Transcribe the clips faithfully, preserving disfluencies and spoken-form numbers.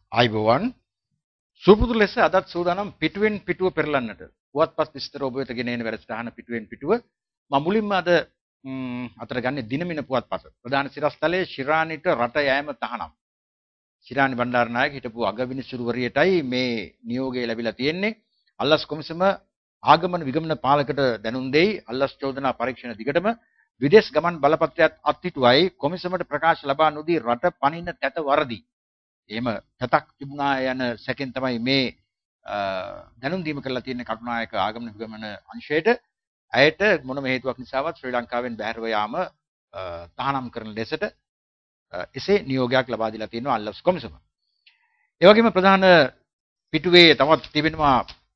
ආයිබෝවන් සුපුරුදු ලෙස අදත් සූදානම් පිටුවෙන් පිටුව පෙරලන්නට පුවත්පත් විස්තර ඔබ වෙත ගෙන එන වැඩසටහන පිටුවෙන් පිටුව මම මුලින්ම අද අතර ගන්නේ දිනමින පුවත්පත ප්‍රධාන සිරස්තලයේ ශිරානිට රට යෑම තහනම් ශිරානි බණ්ඩාරනායක හිටපු අගවිනිසුරුවරියටයි මේ නියෝගය ලැබිලා තියෙන්නේ අල්ලස් කොමිසම ආගමන විගමන පාලකට දැනුම් දෙයි අල්ලස් චෝදනා පරීක්ෂණ දිගටම විදේශ ගමන් බලපත්‍රයත් අත්හිටුවයි කොමිසමට ප්‍රකාශ ලබා නොදී රට පනින තැත වරදී එහෙම තතක් තිබුණා යන සැකෙන් තමයි මේ දැනුම් දීම කරලා තියෙන කටුනායක ආගමන විගමන අංශයට ඇයට මොනම හේතුවක් නිසාවත් ශ්‍රී ලංකාවෙන් බැහැරව යාම තහනම් කරන ලෙසට එසේ නියෝගයක් ලබා දීලා තියෙනවා අල්ලස් කොමිසම. ඒ වගේම ප්‍රධාන පිටුවේ තවත් තිබෙනවා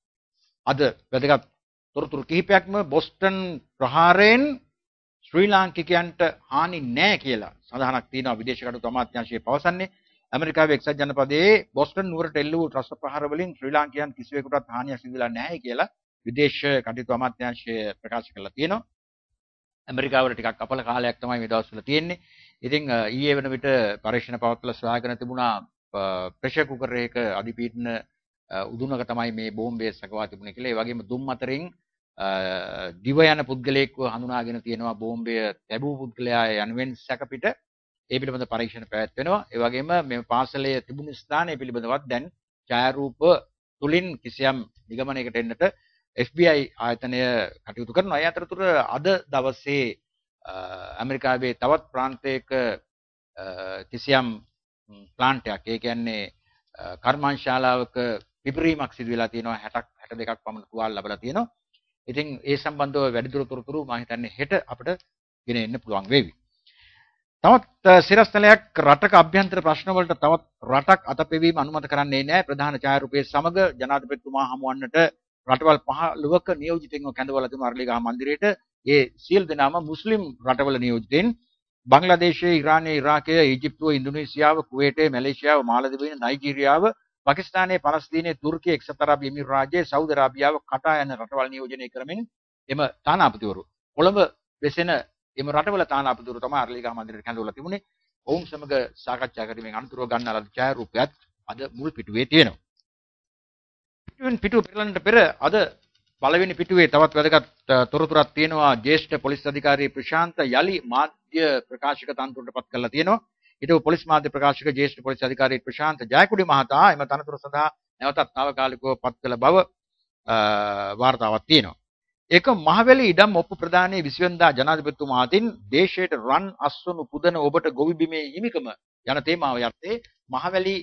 අද වැදගත් තොරතුරු කිහිපයක්ම බොස්ටන් ප්‍රහාරයෙන් ශ්‍රී ලාංකිකයන්ට හානි නැහැ කියලා සඳහනක් තියෙනවා විදේශ කටයුතු අමාත්‍යාංශය පවසන්නේ. ඇමරිකාවේ එක්සත් ජනපදයේ බොස්ටන් නුවරට එල්ල වූ ත්‍රස්ත ප්‍රහාර වලින් ශ්‍රී ලාංකිකයන් කිසිවෙකුටත් හානියක් සිදු වෙලා නැහැ කියලා විදේශ කටයුතු අමාත්‍යාංශය ප්‍රකාශ කරලා තියෙනවා. ඇමරිකාවට ටිකක් අපල කාලයක් තමයි මේ දවස්වල තියෙන්නේ. ඉතින් ඊයේ වෙන විට පරීක්ෂණ පවත්වලා සොයාගෙන තිබුණා ප්‍රෙෂර් කුකර් එකක අධිපීඩන උදුනක තමයි මේ බෝම්බය සකවා තිබුණේ කියලා. ඒ වගේම දුම් අතරින් දිව යන පුද්ගලයෙක්ව හඳුනාගෙන තියෙනවා බෝම්බය ලැබූ පුද්ගලයා යනුවෙන් සැකපිට ඒ පිළිබඳ පරීක්ෂණ පැවැත්වෙනවා. ඒ වගේම මේ පාසලේ තිබුණු ස්ථානය පිළිබඳවත් දැන් ඡායාරූප තුලින් කිසියම් නිගමනයකට එන්නට එෆ් බී ආයි ආයතනය කටයුතු කරනවා. ඒ අතරතුර අද දවසේ ඇමරිකාවේ තවත් ප්‍රාන්තයක කිසියම් ප්ලාන්ට් එකක් ඒ කියන්නේ කර්මාන්තශාලාවක පිපිරීමක් සිදු වෙලා තියෙනවා. හැටක් හැට දෙකක් පමණ තුවාල ලැබලා තියෙනවා. ඉතින් ඒ සම්බන්ධව වැඩිදුර තොරතුරු මම හිතන්නේ හෙට අපිට ගෙන එන්න පුළුවන් වේවි. තවත් සිරස්තලයක් රටක අභ්‍යන්තර ප්‍රශ්න වලට තවත් රටක් අතපෙවීම අනුමත කරන්නේ නැහැ. ප්‍රධාන ඡායාරූපයේ සමග ජනාධිපතිතුමා හමුවන්නට රටවල් පහළොවක නියෝජිතයින්ව කැඳවලා තිබුණු අරලිගහ මන්දිරයට ඒ සියලු දෙනාම මුස්ලිම් රටවල නියෝජිතයින්. බංග්ලාදේශයේ, ඉරානයේ, ඉරාකයේ, ඊජිප්තුව, ඉන්දුනීසියාව, කුවේටය, මැලේසියාව, මාලදිවයින, නයිජීරියාව, පාකිස්තානයේ, පලස්තීනයේ, තුර්කිය, එක්සත් අරාබි එමිරාජ්‍යය, සෞදි අරාබියාව කටා යන රටවල් නියෝජනය කරමින් එම තානාපතිවරු කොළඹ වෙසෙන එම රටවල තානාපතිවරු තමයි අරලිගහ මන්දිරයට කැඳවලා තිබුණේ. ඔවුන් සමග සාකච්ඡා කිරීමෙන් අනතුරුව ගන්නා ලද ඡායාරූපයත් අද මුල් පිටුවේ තියෙනවා. පිටුවෙන් පිටුව පෙරලන්නට පෙර අද පළවෙනි පිටුවේ තවත් වැදගත් තොරතුරක් තියෙනවා. ජ්‍යෙෂ්ඨ පොලිස් අධිකාරී ප්‍රශාන්ත යලි මාධ්‍ය ප්‍රකාශක තනතුරට පත් කරලා තියෙනවා. ඊට පොලිස් මාධ්‍ය ප්‍රකාශක ජ්‍යෙෂ්ඨ පොලිස් අධිකාරී ප්‍රශාන්ත ජයකුඩි මහතා එම තනතුර සඳහා නැවතත් తాවකාලිකව පත් කළ බව වාර්තාවක් තියෙනවා. ඒක මහවැලි ඉඩම් ඔප්පු ප්‍රදානයේ විසි වෙනිදා ජනාධිපතිතුමා අතින් දේශයට රන් අස්වනු පුදන ඔබට ගොවි බිමේ හිමිකම යන තේමාව යටතේ මහවැලි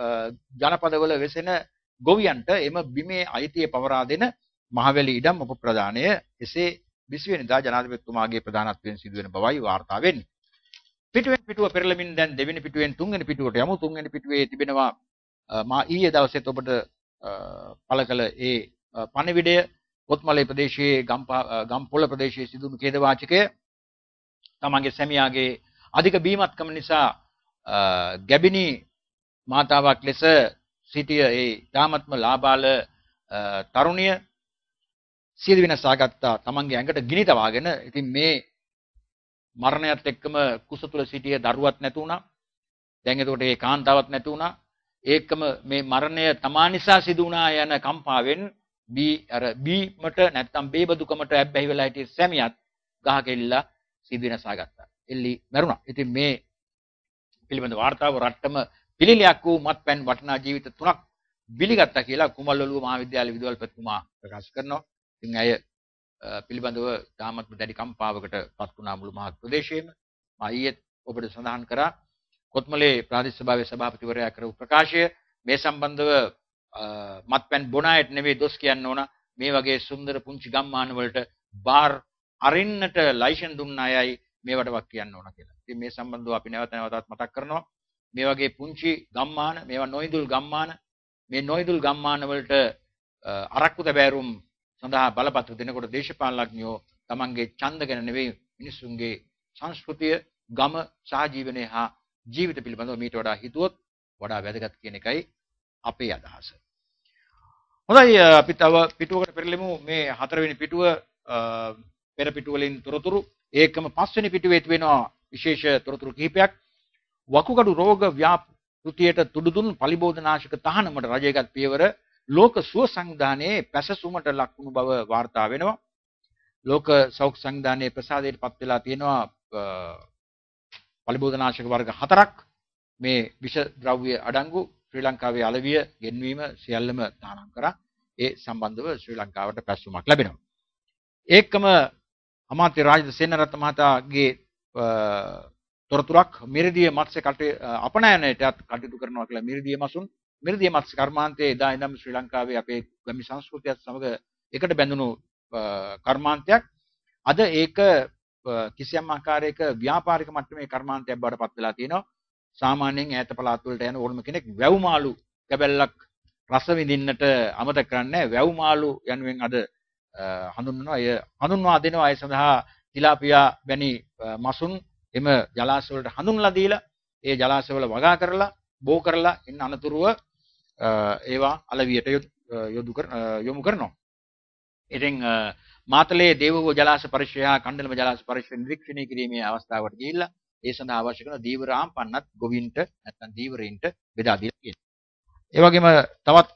ජනපදවල වෙසෙන ගොවියන්ට එම බිමේ අයිතිය පවරා දෙන මහවැලි ඉඩම් ඔප්පු ප්‍රදානය එසේ විසි වෙනිදා ජනාධිපතිතුමාගේ ප්‍රධානත්වයෙන් සිදු වෙන බවයි වාර්තා වෙන්නේ. පිටුවෙන් පිටුව පෙරළමින් දැන් දෙවෙනි පිටුවෙන් තුන්වෙනි පිටුවට යමු. තුන්වෙනි පිටුවේ තිබෙනවා මා ඊයේ දවසේත් ඔබට පළ කළ ඒ පණිවිඩය කොත්මලේ ප්‍රදේශයේ ගම්පොළ ප්‍රදේශයේ සිදුවුණු ඛේද වාචකය තමන්ගේ සැමියාගේ අධික බීමත්කම නිසා ගැබිනි මාතාවක් ලෙස සිටිය ඒ තාමත්ම ලාබාල තරුණිය සියලු විනාශාගත්තා තමන්ගේ ඇඟට ගිනි තවාගෙන. ඉතින් මේ මරණයත් එක්කම කුස තුල සිටිය දරුවත් නැතු වුණා. දැන් එතකොට ඒ කාන්තාවක් නැතු වුණා. ඒකම මේ මරණය තමා නිසා සිදු වුණා යන කම්පාවෙන් බී අර බීමට නැත්තම් බේබදුකමට ඇබ්බැහි වෙලා හිටිය සැමියාත් ගහකෙල්ලලා සිදු වෙනසාගත්තා. එල්ලි මැරුණා. ඉතින් මේ පිළිබඳ වාර්තාව රට්ටම පිළිලයක් වූ මත්පැන් වටිනා ජීවිත තුනක් බිලිගත්තා කියලා කුමල්වලුව මහාවිද්‍යාලයේ විදුහල්පතිතුමා ප්‍රකාශ කරනවා. ඉතින් අය පිළිබඳව තාමත් දැඩි කම්පාවකට පත් වුණා මුළු මහත් ප්‍රදේශයේම. මා ඊයේ ඔබට සඳහන් කරා කොත්මලේ ප්‍රාදේශ සභාවේ සභාපතිවරයා කරපු ප්‍රකාශය මේ සම්බන්ධව මත්පැන් බොන අයට නෙවෙයි දොස් කියන්න ඕන. මේ වගේ සුන්දර පුංචි ගම්මාන වලට බාර් අරින්නට ලයිසන් දුන්න අයයි මේවට වක් කියන්න ඕන කියලා. ඉතින් මේ සම්බන්ධව අපි නැවත නැවතත් මතක් කරනවා. මේ වගේ පුංචි ගම්මාන, මේවා නොයිදුල් ගම්මාන, මේ නොයිදුල් ගම්මාන වලට අරක්කු තැබෑරුම් සඳහා බලපත්‍ර දෙනකොට දේශපාලනඥයෝ තමන්ගේ ඡන්ද ගැන නෙවෙයි මිනිසුන්ගේ සංස්කෘතිය, ගම, සහජීවනය හා ජීවිත පිළිබඳව මීට වඩා හිතුවොත් වඩා වැදගත් කියන එකයි අපේ අදහස. හොඳයි අපි තව පිටුවකට පෙරලෙමු. මේ හතරවෙනි පිටුව පෙර පිටුව වලින් තොරතුරු ඒකම පස්වෙනි පිටුවේ තිබෙනවා විශේෂ තොරතුරු කිහිපයක්. වකුගඩු රෝග කෘතියට තුඩුදුන් පලිබෝධනාශක තහනමට රජයගත් පියවර ලෝක සුව සංවිධානයේ පැසසුමට ලක් වුණු බව වාර්තා වෙනවා. ලෝක සෞඛ්‍ය සංවිධානයේ ප්‍රසාදයට පත් වෙලා තියෙනවා පලිබෝධනාශක වර්ග හතරක්. මේ විෂ ද්‍රව්‍ය අඩංගු ශ්‍රී ලංකාවේ අලවිය ගෙන්වීම සියල්ලම තහනම් කරා. ඒ සම්බන්ධව ශ්‍රී ලංකාවට පැසසුමක් ලැබෙනවා. ඒකම අමාත්‍ය රාජිත සේනරත්න මහතාගේ තොරතුරක් මිරිදිය මත්ස්‍ය අපනයනයටත් කටයුතු කරනවා කියලා මිරිදිය මසුන් මිරිදිය මත්ස්‍ය කර්මාන්තයේ එදා ඉඳන් ශ්‍රී ලංකාවේ අපේ ගම්මි සංස්කෘතියත් සමග එකට බැඳුණු කර්මාන්තයක්. අද ඒක කිසියම් ආකාරයක ව්‍යාපාරික මට්ටමේ කර්මාන්තයක් බවට පත් වෙලා තියෙනවා. සාමාන්‍යයෙන් ඈත පළාත් වලට යන ඕනම කෙනෙක් වැව් මාළු කැබැල්ලක් රස විඳින්නට අමතක කරන්නේ වැව් මාළු යනුවෙන් අද හඳුන්වනවා. එය හඳුන්වා දෙනවා. ඒ සඳහා තිලාපියා වැනි මසුන් එම ජලාශ වලට හඳුන්ලා දීලා ඒ ජලාශ වල වගා කරලා බෝ කරලා ඉන්න අනතුරුව ඒවා අලවියට යොදු යොමු කරනවා. ඉතින් මාතලේ දේවවෝ ජලාශ පරිශ්‍රය හා කණ්ඩලම ජලාශ පරිශ්‍රය නිරීක්ෂණය කිරීමේ අවස්ථාවට ගිහිල්ලා ඒ සඳහා අවශ්‍ය කරන දීවර ආම්පන්නත් ගොවින්ට නැත්නම් දීවරයින්ට බෙදා දීලා තියෙනවා. ඒ වගේම තවත්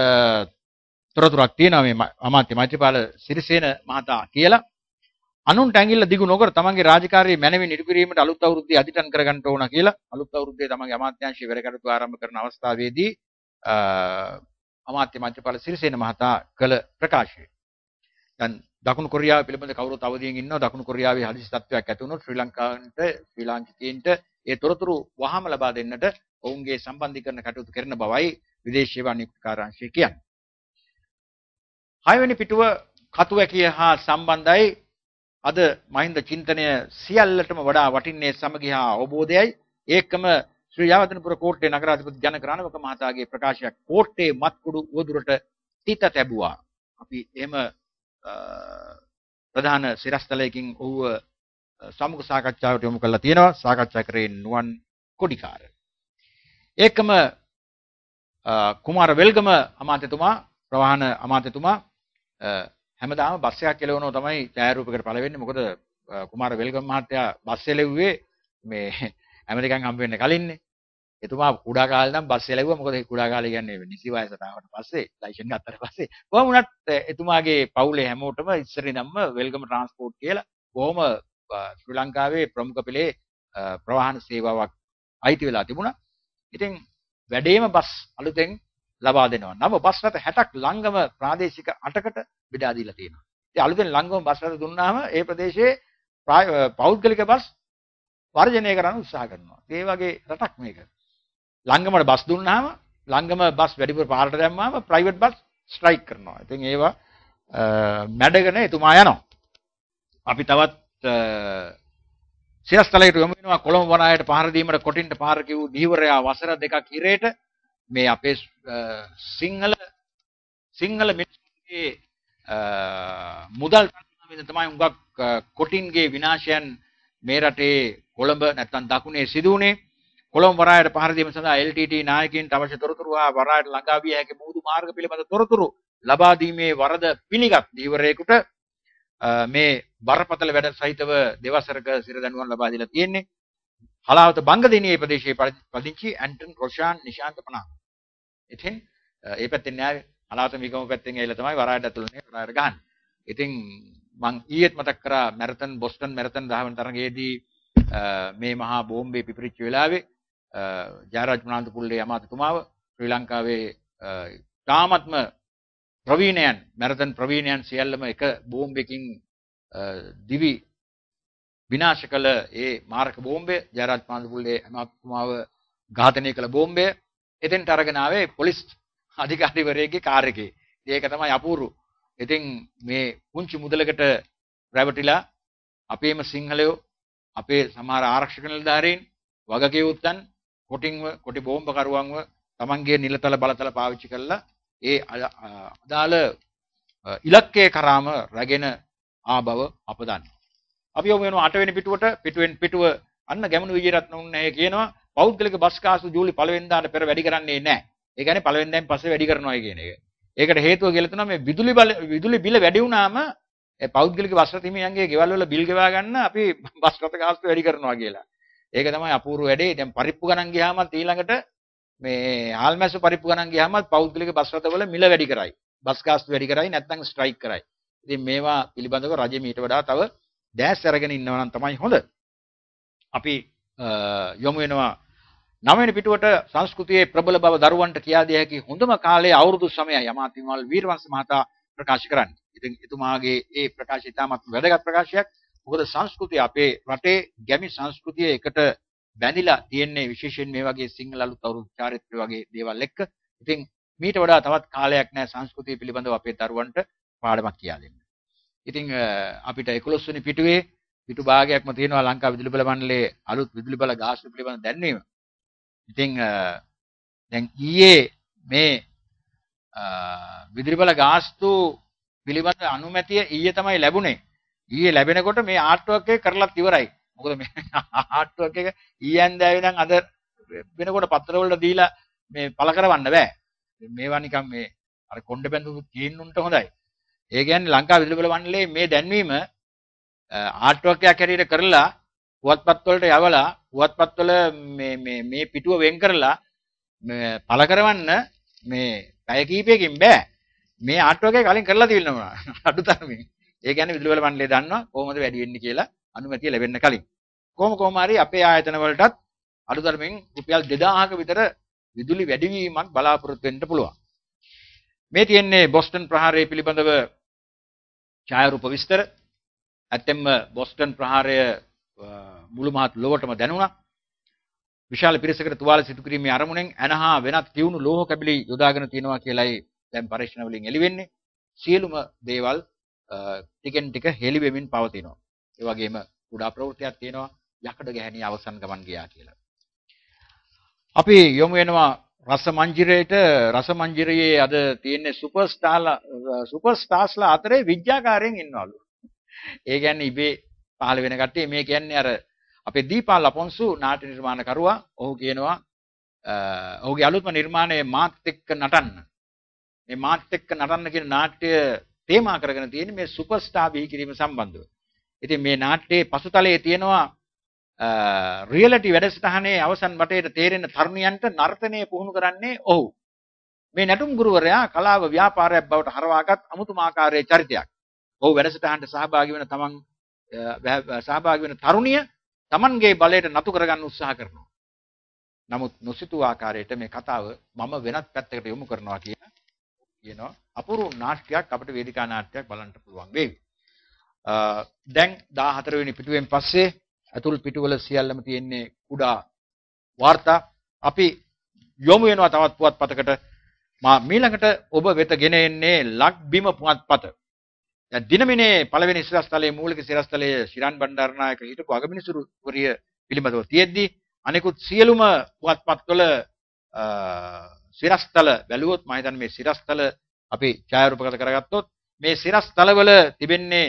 තොරතුරක් තියෙනවා මේ අමාත්‍ය මෛත්‍රීපාල සිරිසේන මහතා කියලා. අනුන්ට ඇඟිල්ල දිගු නොකර තමන්ගේ රාජකාරිය මැනවින් ඉටු කිරීමට අලුත් අවුරුද්දේ අදිටන් කරගන්න ඕන කියලා අලුත් අවුරුද්දේ තමන්ගේ අමාත්‍යාංශයේ වැඩ කටයුතු ආරම්භ කරන අවස්ථාවේදී අමාත්‍ය මෛත්‍රීපාල සිරිසේන මහතා කළ ප්‍රකාශය. දැන් දකුණු කොරියාව පිළිබඳ කවුරුත් අවදියෙන් ඉන්නවා. දකුණු කොරියාවේ හදිසි තත්ත්වයක් ඇති වුණොත් ශ්‍රී ලංකාවට ශ්‍රී ලාංකිකයින්ට ඒ තොරතුරු වහාම ලබා දෙන්නට ඔවුන්ගේ සම්බන්ධීකරණ කටයුතු කරන බවයි විදේශ සේවා නියුක්තිකාරාංශය කියන්නේ. හයවෙනි පිටුව කතුවැකිය හා සම්බන්ධයි. අද මහින්ද චින්තනය සියල්ලටම වඩා වටින්නේ සමගිය හා අවබෝධයයි. ඒකම ශ්‍රී යාවතනපුර කෝට්ටේ නගරාධිපති ජනක රණවක මහතාගේ ප්‍රකාශයක් කෝට්ටේ මත්කුඩු උවදුරට තිත තැබුවා. අපි එහෙම ප්‍රධාන සිරස්තලයකින් ඔහුව සමුග සාකච්ඡාවට යොමු කරලා තියෙනවා. සාකච්ඡා කරේ නුවන් කොඩිකාර. ඒකම කුමාර වෙල්ගම අමාත්‍යතුමා ප්‍රවාහන අමාත්‍යතුමා හැමදාම බස් එකක් කෙලවනවා තමයි ඡායාරූපයකට පළ වෙන්නේ. මොකද කුමාර වෙල්ගම මහත්තයා බස් එලෙව්වේ මේ ඇමරිකන් හම්බ වෙන්න කලින්නේ. එතුමා කුඩා කාලේ නම් බස් එලෙව්වා. මොකද ඒ කුඩා කාලේ කියන්නේ නිසි වයසට ආවට පස්සේ ලයිසන් ගත්තට පස්සේ කොහොම වුණත් එතුමාගේ පවුලේ හැමෝටම ඉස්සරින් නම්ම වෙල්ගම ට්‍රාන්ස්පෝර්ට් කියලා කොහොම ශ්‍රී ලංකාවේ ප්‍රමුඛ පෙළේ ප්‍රවාහන සේවාවක් අයිති වෙලා තිබුණා. ඉතින් වැඩේම බස් අලුතෙන් ලබා දෙනවා. නව බස් රථ හැටක් ලංගම ප්‍රාදේශික අටකට බෙදා දීලා තියෙනවා. ඉතින් අලුතෙන් ලංගම බස් රථ දුන්නාම ඒ ප්‍රදේශයේ පෞද්ගලික බස් වර්ජනය කරන්න උත්සාහ කරනවා. ඒ වගේ රටක් මේක. ලංගමට බස් දුන්නාම ලංගම බස් වැඩිපුර පාරට දැම්මාම ප්‍රයිවට් බස් ස්ට්‍රයික් කරනවා. ඉතින් ඒවා මැඩගෙන එතුමා යනවා. අපි තවත් සිරස්තලයට යොමු වෙනවා. කොළඹ වනායට පහර දීමට කොටින්ට පහර කිව් දීවරයා වසර දෙකක් ඉරේට මේ අපේ සිංහල සිංහල මිනිස්සුන්ගේ මුදල් තනමින් තමයි උඟක් කොටින්ගේ විනාශයන් මේ රටේ කොළඹ නැත්නම් දකුණේ සිදු වුණේ. කොළඹ වරායට පහර දීම සඳහා එල් ටී ටී නායකයින්ට අවශ්‍ය තොරතුරු හා වරායට ළඟා විය හැකි මුහුදු මාර්ග පිළිබඳ තොරතුරු ලබා දීමේ වරද පිළිගත් දීවරයෙකුට මේ බරපතල වැඩ සහිතව දෙවසරක සිරදඬුවම් ලබා දීලා තියෙන්නේ. හලාවත බංගදෙණියේ ප්‍රදේශයේ පදිංචි ඇන්ටන් රොෂාන් නිශාන්ත පනහ. ඉතින් ඒ පැත්තෙන් නෑ හලාවත මිගම පැත්තෙන් ඇවිල්ලා තමයි වරායට ඇතුළේ වරායට ගහන්නේ. ඉතින් මං ඊයේත් මතක් කරා මැරතන් බොස්ටන් මැරතන් දහවන තරගයේදී මේ මහා බෝම්බේ පිපිරිච්ච වෙලාවේ ජයරාජ් ප්‍රනාන්දුපුල්ලේ අමාත්‍යතුමාව ශ්‍රී ලංකාවේ තාමත්ම ප්‍රවීණයන් මැරතන් ප්‍රවීණයන් සියල්ලම එක බෝම්බයකින් දිවි විනාශ කළ ඒ මාරක බෝම්බය ජයරාජ් ප්‍රනාන්දුපුල්ලේ අමාත්‍යතුමාව ඝාතනය කළ බෝම්බය එතෙන්ට අරගෙන ආවේ පොලිස් අධිකාරිවරයෙක්ගේ කාර් එකේ. ඒක තමයි අපූර්ව. ඉතින් මේ පුංචි මුදලකට රැවටිලා අපේම සිංහලයෝ අපේ සමහර ආරක්ෂක නිලධාරීන් වගකීම් කොටින්ව කොටි බෝම්බ කරුවන්ව තමන්ගේ නිලතල බලතල පාවිච්චි කරලා ඒ අදාළ ඉලක්කයේ කරාම රැගෙන ආබව අප දන්නවා. අපි යමු වෙනවා අටවෙනි පිටුවට. පිටුවෙන් පිටුව අන්න ගැමුණු විජේරත්න උන්නේ කියනවා පෞද්ගලික බස් කාසු ජූලි පළවෙනිදාට පෙර වැඩි කරන්නේ නැහැ. ඒ කියන්නේ පළවෙනිදාන් පස්සේ වැඩි කරනවා කියන එක. ඒකට හේතුව කියලා තමයි මේ විදුලි බල විදුලි බිල වැඩි වුණාම ඒ පෞද්ගලික බස් රථ හිමියන්ගේ ගෙවල් වල බිල් ගෙවා ගන්න අපි බස් රථ කාස්තු වැඩි කරනවා කියලා. ඒක තමයි අපූර්ව වැඩේ. දැන් පරිප්පු ගණන් ගියාම ඊළඟට මේ හාල්මැස්සු පරිප්පු ගණන් ගියාම පෞද්ගලික බස් රථවල මිල වැඩි කරයි. බස් ගාස්තු වැඩි කරයි නැත්නම් ස්ට්‍රයික් කරයි. ඉතින් මේවා පිළිබඳව රජය මීට වඩා තව දැස් අරගෙන ඉන්නවා නම් තමයි හොඳ. අපි යොමු වෙනවා නවවෙනි පිටුවට සංස්කෘතියේ ප්‍රබල බව දරුවන්ට කියා දිය හැකි හොඳම කාලයේ අවුරුදු සමයයි අමාත්‍යමල් වීරවංශ මහතා ප්‍රකාශ කරන්නේ. ඉතින් එතුමාගේ ඒ ප්‍රකාශය ඉතාමත් වැදගත් ප්‍රකාශයක්. මොකද සංස්කෘතිය අපේ රටේ ගැමි සංස්කෘතිය එකට බැඳිලා තියෙන්නේ විශේෂයෙන් මේ වගේ සිංහල අලුත් අවුරුදු චාරිත්‍ර වගේ දේවල් එක්ක. ඉතින් මීට වඩා තවත් කාලයක් නැහැ සංස්කෘතිය පිළිබඳව අපේ දරුවන්ට පාඩමක් කියා දෙන්න. ඉතින් අපිට එකොළොස් වෙනි පිටුවේ පිටු භාගයක්ම තියෙනවා ලංකා විදුලි බල මණ්ඩලයේ අලුත් විදුලි බල ගාස්තු පිළිබඳ දැන්වීම. ඉතින් දැන් ඊයේ මේ විදුලි බල ගාස්තු පිළිබඳ අනුමැතිය ඊයේ තමයි ලැබුණේ. ඊයේ ලැබෙනකොට මේ ආර්ට්වර්ක් එක කරලත් ඉවරයි. මොකද මේ ආර්ට්වර්ක් එක ඊයේ ඇන්දෑවේ නම් අද වෙනකොට පත්‍රවල දීලා මේ පළ කරවන්න බෑ. මේවා නිකන් මේ අර කොණ්ඩ බැඳු කීන්නුන්ට හොඳයි. ඒ කියන්නේ ලංකා විදුලි බල මණ්ඩලයේ මේ දැන්වීම ආර්ට්වර්ක් එකක් හැටියට කරලා පුවත්පත් වලට යවලා පුවත්පත් වල මේ මේ මේ පිටුව වෙන් කරලා මේ පළ කරවන්න මේ පැය කීපයකින් බෑ. මේ ආර්ට්වර්ක් එක කලින් කරලා තියෙනවා අඩුතරමින්. ඒ කියන්නේ විදුලි බල මණ්ඩලය දන්නවා කොහොමද වැඩි වෙන්නේ කියලා අනුමැතිය ලැබෙන්න කලින්. කොහොම කොහොම හරි අපේ ආයතන වලටත් අඩුතරමින් රුපියල් දෙදාහක විතර විදුලි වැඩිවීමක් බලාපොරොත්තු වෙන්න පුළුවන්. මේ තියෙන්නේ බොස්ටන් ප්‍රහාරය පිළිබඳව ඡායාරූප විස්තර. ඇත්තෙන්ම බොස්ටන් ප්‍රහාරය මුළු මහත් ලොවටම දැනුණා. විශාල පිරිසකට තුවාල සිදු කිරීමේ අරමුණෙන් ඇනහා වෙනත් තියුණු ලෝහ කැබලි යොදාගෙන තියෙනවා කියලායි දැන් පරීක්ෂණ වලින් එළි වෙන්නේ. සියලුම දේවල් ටිකෙන් ටික හෙළි වෙමින් පවතිනවා. ඒ වගේම කුඩා ප්‍රවෘත්තියක් තියෙනවා යකඩ ගැහණිය අවසන් ගමන් ගියා කියලා. අපි යොමු වෙනවා රස මංජිරයට. රස මංජිරයේ අද තියෙන්නේ සුපර් ස්ටාර්ලා සුපර් ස්ටාර්ස්ලා අතරේ විද්‍යාකාරයෙන් ඉන්නවලු. ඒ කියන්නේ ඉබේ පහළ වෙන කට්ටිය. මේ කියන්නේ අර අපේ දීපාල් අපොන්සු නාට්‍ය නිර්මාණකරුවා. ඔහු කියනවා ඔහුගේ අලුත්ම නිර්මාණය මාත් එක්ක නටන්න. මේ මාත් එක්ක නටන්න කියන නාට්‍ය තේමා කරගෙන තියෙන්නේ මේ සුපර් ස්ටාර් බිහි කිරීම සම්බන්ධව. ඉතින් මේ නාට්‍යයේ පසුතලයේ තියෙනවා රියැලිටි වැඩසටහනේ අවසන් වටේට තේරෙන තරුණියන්ට නර්තනය පුහුණු කරන්නේ ඔහු. මේ නැටුම් ගුරුවරයා කලාව ව්‍යාපාරයක් බවට හරවාගත් අමුතුමාකාරයේ චරිතයක්. ඔහු වැඩසටහනට සහභාගී වෙන තමන් සහභාගී වෙන තරුණිය තමන්ගේ බලයට නතු කරගන්න උත්සාහ කරනවා. නමුත් නොසිතූ ආකාරයට මේ කතාව මම වෙනත් පැත්තකට යොමු කරනවා කියන කියනවා අපූර්ව නාට්‍යයක් අපිට වේදිකා නාට්‍යයක් බලන්න පුළුවන් වේවි. දැන් දාහතර වෙනි පිටුවෙන් පස්සේ අතුල් පිටුවල සියල්ලම තියෙන්නේ කුඩා වාර්තා. අපි යොමු වෙනවා තවත් පුවත්පතකට. මා මීළඟට ඔබ වෙත ගෙන එන්නේ ලක්බිම පුවත්පත. දැන් දිනමිනේ පළවෙනි සිරස්තලයේ මූලික සිරස්තලයේ ශිරාන් බණ්ඩාරනායක හිටපු අගමිනිසුරුවරිය පිළිබඳව තියෙද්දී අනෙකුත් සියලුම පුවත්පත්වල සිරස්තල බැලුවොත් මම හිතන්නේ මේ සිරස්තල අපි ඡායාරූපගත කරගත්තොත් මේ සිරස්තලවල තිබෙන්නේ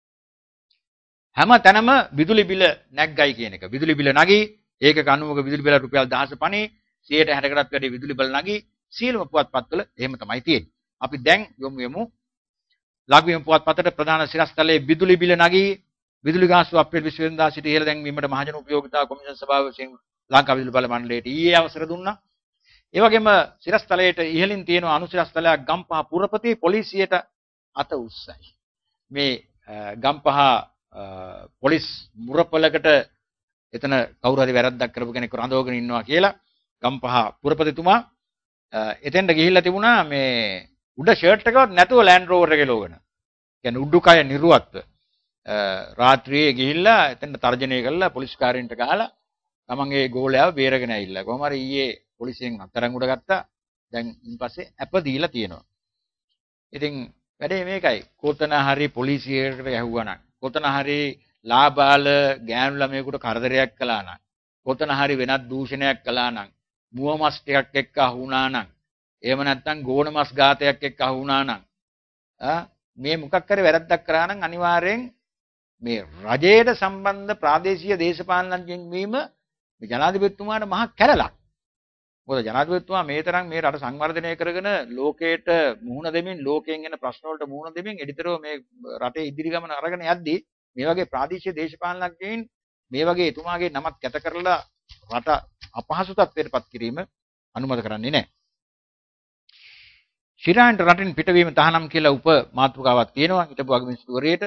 හැම තැනම විදුලි බිල නැග්ගයි කියන එක. විදුලි බිල නැගී ඒකක අනුවක විදුලි බිල රුපියල් දහස පණේ සියයට හැටකටත් වැඩි විදුලි බිල නැගී සියලුම පුවත්පත්වල එහෙම තමයි තියෙන්නේ. අපි දැන් යොමු වෙමු ලක්බිම පුවත්පතට. ප්‍රධාන සිරස්තලයේ විදුලි බිල නැගී විදුලි ගාස්තු අප්‍රේල් විසි වෙනිදා සිට ඉහළ දැන්වීමට මහජන උපයෝගිතා කොමිෂන් සභාව විසින් ලංකා විදුලි බල මණ්ඩලයට ඊයේ අවසර දුන්නා. ඒ වගේම සිරස්තලයට ඉහළින් තියෙන අනුසිරස්තලයක් ගම්පහ පුරපති පොලිසියට අත උස්සයි. මේ ගම්පහ පොලිස් මුරපලකට එතන කවුරු හරි වැරද්දක් කරපු කෙනෙක් රඳවගෙන ඉන්නවා කියලා ගම්පහ පුරපතිතුමා එතෙන්ට ගිහිල්ලා තිබුණා මේ උඩ ෂර්ට් එකවත් නැතුව ලෑන්ඩ් රෝවර් එකේ ලෝගෙන. කියන්නේ උඩුකය නිරුවත්ව රාත්‍රියේ ගිහිල්ලා එතෙන්ට තර්ජනය කළා පොලිස්කාරයින්ට ගහලා තමන්ගේ ගෝලයාව බේරගෙන ඇවිල්ලා. කොහොම හරි ඊයේ පොලිසියෙන් අත්අඩංගුවට ගත්තා. දැන් ඉන්පස්සේ අප දීලා තියෙනවා. ඉතින් වැඩේ මේකයි. කොතන හරි පොලිසියට ගැහුවා නම්, කොතන හරි ලාබාල ගෑනු ළමයෙකුට කරදරයක් කළා නම්, කොතන හරි වෙනත් දූෂණයක් කළා නම්, මුව මස් ටිකක් එක්ක අහු වුණා නම්, එහෙම නැත්නම් ගෝණ මස් ගාතයක් එක්ක අහු වුණා නම්, ආ මේ මොකක් හරි වැරද්දක් කරා නම් අනිවාර්යෙන් මේ රජයට සම්බන්ධ ප්‍රාදේශීය දේශපාලනඥයින් වීම මේ ජනාධිපතිතුමාට මහා කැරලක්. මොකද ජනාධිපතිතුමා මේ තරම් මේ රට සංවර්ධනය කරගෙන ලෝකයට මුහුණ දෙමින් ලෝකයෙන් එන ප්‍රශ්න වලට මුහුණ දෙමින් එඩිතරව මේ රටේ ඉදිරි ගමන අරගෙන යද්දී මේ වගේ ප්‍රාදේශීය දේශපාලනඥයින් මේ වගේ එතුමාගේ නමක් කැත කරලා රට අපහසු තත්ත්වයටපත් කිරීම අනුමත කරන්නේ නැහැ. ශ්‍රීලංකාවට රටින් පිටවීම තහනම් කියලා උප මාතෘකාවක් තියෙනවා. හිටපු අගමැතිවරයාට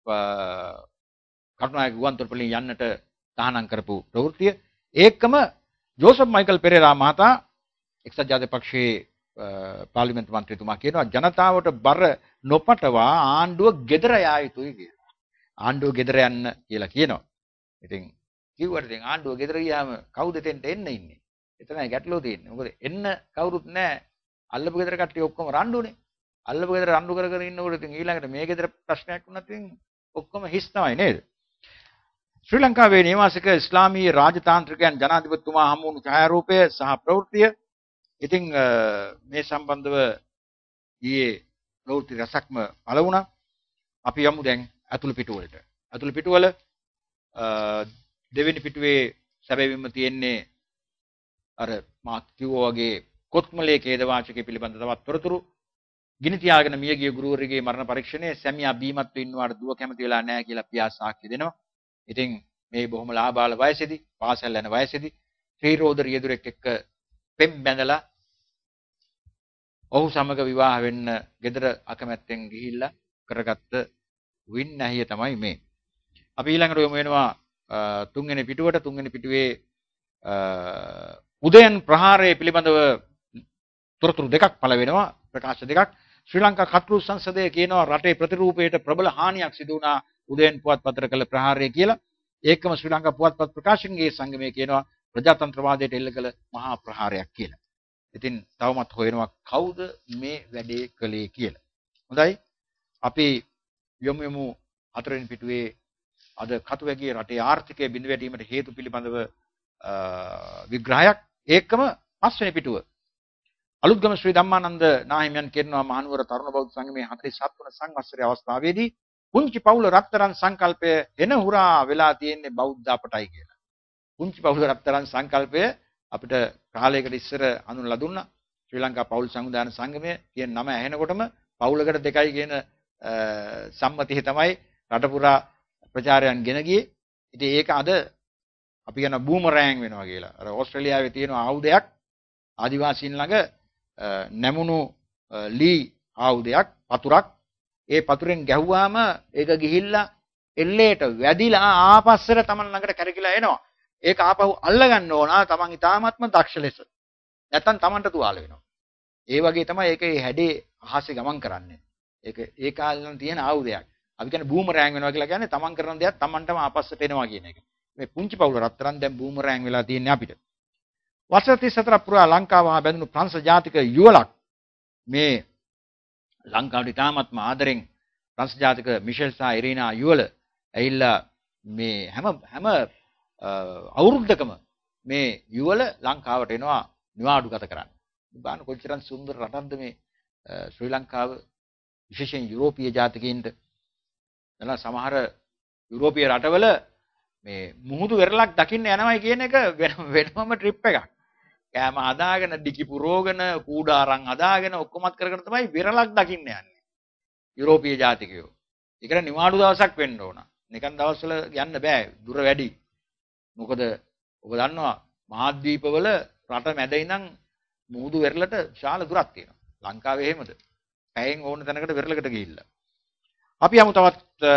කටුනායක ගුවන්තොටුපළින් යන්නට තහනම් කරපු ප්‍රවෘත්තිය. ඒකම ජෝසප් මයිකල් පෙරේරා මහතා එක්සත් ජාතික පක්ෂයේ පාර්ලිමේන්තු මන්ත්‍රීතුමා කියනවා ජනතාවට බර නොපටවා ආණ්ඩුව ගෙදර යා යුතුයි කියලා. ආණ්ඩුව ගෙදර යන්න කියලා කියනවා. ඉතින් කිව්වට ඉතින් ආණ්ඩුව ගෙදර ගියාම කවුද එතෙන්ට එන්න ඉන්නේ? එතනයි ගැටලුව තියෙන්නේ. මොකද එන්න කවුරුත් නැහැ. අල්ලපු ගෙදර කට්ටිය ඔක්කොම රණ්ඩුනේ. අල්ලපු ගෙදර රණ්ඩු කර කර ඉන්නකොට ඉතින් ඊළඟට මේ ගෙදර ප්‍රශ්නයක් වුණත් ඉතින් ඔක්කොම හිස් තමයි නේද? ශ්‍රී ලංකාවේ නිවාසික ඉස්ලාමීය රාජතාන්ත්‍රිකයන් ජනාධිපතිතුමා හමු වුණු ඡායාරූපය සහ ප්‍රවෘත්තිය ඉතින් මේ සම්බන්ධව ඊයේ ප්‍රවෘත්ති රසක්ම පළ වුණා. අපි යමු දැන් අතුළු පිටුවලට. අතුළු පිටුවල දෙවෙනි පිටුවේ සැබවින්ම තියෙන්නේ අර මා කිව්වා වගේ කොත්මලේ ඛේද වාචකයේ පිළිබඳ තවත් තොරතුරු. ගිනි තියාගෙන මියගිය ගුරුවරයෙකුගේ මරණ පරීක්ෂණයේ සැමියා බීමත් වෙන්නවාට දුව කැමති වෙලා නැහැ කියලා පියා සාක්ෂි දෙනවා. ඉතින් මේ බොහොම ලාබාල වයසේදී පාසල් යන වයසේදී ත්‍රිරෝද රියදුරෙක් එක්ක පෙම් බැඳලා ඔහු සමග විවාහ වෙන්න ගෙදර අකමැත්තෙන් ගිහිල්ලා කරගත්ත වින්නැහිය තමයි මේ. අපි ඊළඟට යමු වෙනවා තුන්වෙනි පිටුවට. තුන්වෙනි පිටුවේ උදයන් ප්‍රහාරයේ පිළිබඳව තොරතුරු දෙකක් පළ වෙනවා. ප්‍රකාශ දෙකක්. ශ්‍රී ලංකා කතෘ සංසදය කියනවා රටේ ප්‍රතිරූපයට ප්‍රබල හානියක් සිදු වුණා උදයන් පුවත්පතට කළ ප්‍රහාරය කියලා. ඒකම ශ්‍රී ලංකා පුවත්පත් ප්‍රකාශකගේ සංගමය කියනවා ප්‍රජාතන්ත්‍රවාදයට එල්ල කළ මහා ප්‍රහාරයක් කියලා. ඉතින් තවමත් හොයනවා කවුද මේ වැඩේ කළේ කියලා. හොඳයි. අපි යමු යමු හතරවෙනි පිටුවේ අද කටුවැගිය රටේ ආර්ථිකය බිඳ වැටීමට හේතු පිළිබඳව විග්‍රහයක්. ඒකම පස්වෙනි පිටුව. අලුත්ගම ශ්‍රී ධම්මානන්ද නාහිමියන් කියනවා මහනුවර තරුණ බෞද්ධ සංගමයේ හතළිස් හත් වන සංවත්සරයේ අවස්ථාවේදී පුංචි පවුල රත්තරන් සංකල්පය එන හුරා වෙලා තියෙන්නේ බෞද්ධ අපටයි කියලා. පුංචි පවුල රත්තරන් සංකල්පය අපිට කාලයකට ඉස්සර අඳුනලා දුන්නා. ශ්‍රී ලංකා පවුල් සංවිධාන සංගමය කියන නම ඇහෙනකොටම පවුලකට දෙකයි කියන සම්මතිය තමයි රට පුරා ප්‍රචාරයන් ගෙන ගියේ. ඉතින් ඒක අද අපි කියන බූමරෑන් වෙනවා කියලා. අර ඕස්ට්‍රේලියාවේ තියෙන ආයුධයක් ආදිවාසීන් ළඟ නැමුණු ලී ආයුධයක් පතුරක්. ඒ පතුරෙන් ගැහුවාම ඒක ගිහිල්ලා එල්ලේට වැදිලා ආපස්සට Taman ළඟට කැරකිලා එනවා. ඒක ආපහු අල්ලගන්න ඕන Taman ඊටාත්ම දක්ෂ ලෙස. නැත්තම් Tamanට තුවාල වෙනවා. ඒ වගේ තමයි ඒකේ හැඩේ අහසේ ගමන් කරන්නේ. ඒක ඒ කාලේ තියෙන ආයුධයක්. අපි කියන්නේ බූමරෑන් වෙනවා කියලා කියන්නේ Taman කරන දේක් Tamanටම ආපස්සට එනවා කියන එක. මේ පුංචි පවුල රත්තරන් දැන් බූමරෑන් වෙලා තියෙන්නේ අපිට. වසර තිස් හතරක් පුරා ලංකාව හා බැඳුණු ප්‍රංශ ජාතික යුවලක් මේ ලංකාවට ඉතාමත්ම ආදරෙන් ප්‍රංශ ජාතික මිෂෙල් සහ ඉරීනා යුවල ඇවිල්ලා මේ හැම හැම අවුරුද්දකම මේ යුවල ලංකාවට එනවා නිවාඩු ගත කරන්න. බලන්න කොච්චරම් සුන්දර රටක්ද මේ ශ්‍රී ලංකාව. විශේෂයෙන් යුරෝපීය ජාතිකයින්ට එලා සමහර යුරෝපීය රටවල මේ මුහුදු වෙරළක් දකින්න යනවයි කියන එක වෙනම ට්‍රිප් එකක්. කෑම හදාගෙන ඩිකි පුරෝගෙන කූඩාරම් හදාගෙන ඔක්කොමත් කරගෙන තමයි වෙරළක් දකින්න යන්නේ. යුරෝපීය ජාතිකයෝ. ඒකට නිවාඩු දවසක් වෙන්න ඕන. නිකන් දවස්වල යන්න බෑ. දුර වැඩි. මොකද ඔබ දන්නවා මහද්වීපවල රට මැද ඉඳන් මුහුදු වෙරළට විශාල දුරක් තියෙනවා. ලංකාවේ එහෙමද? පැයෙන් ඕන තැනකට වෙරළකට ගිහිල්ලා. අපි යමු තවත්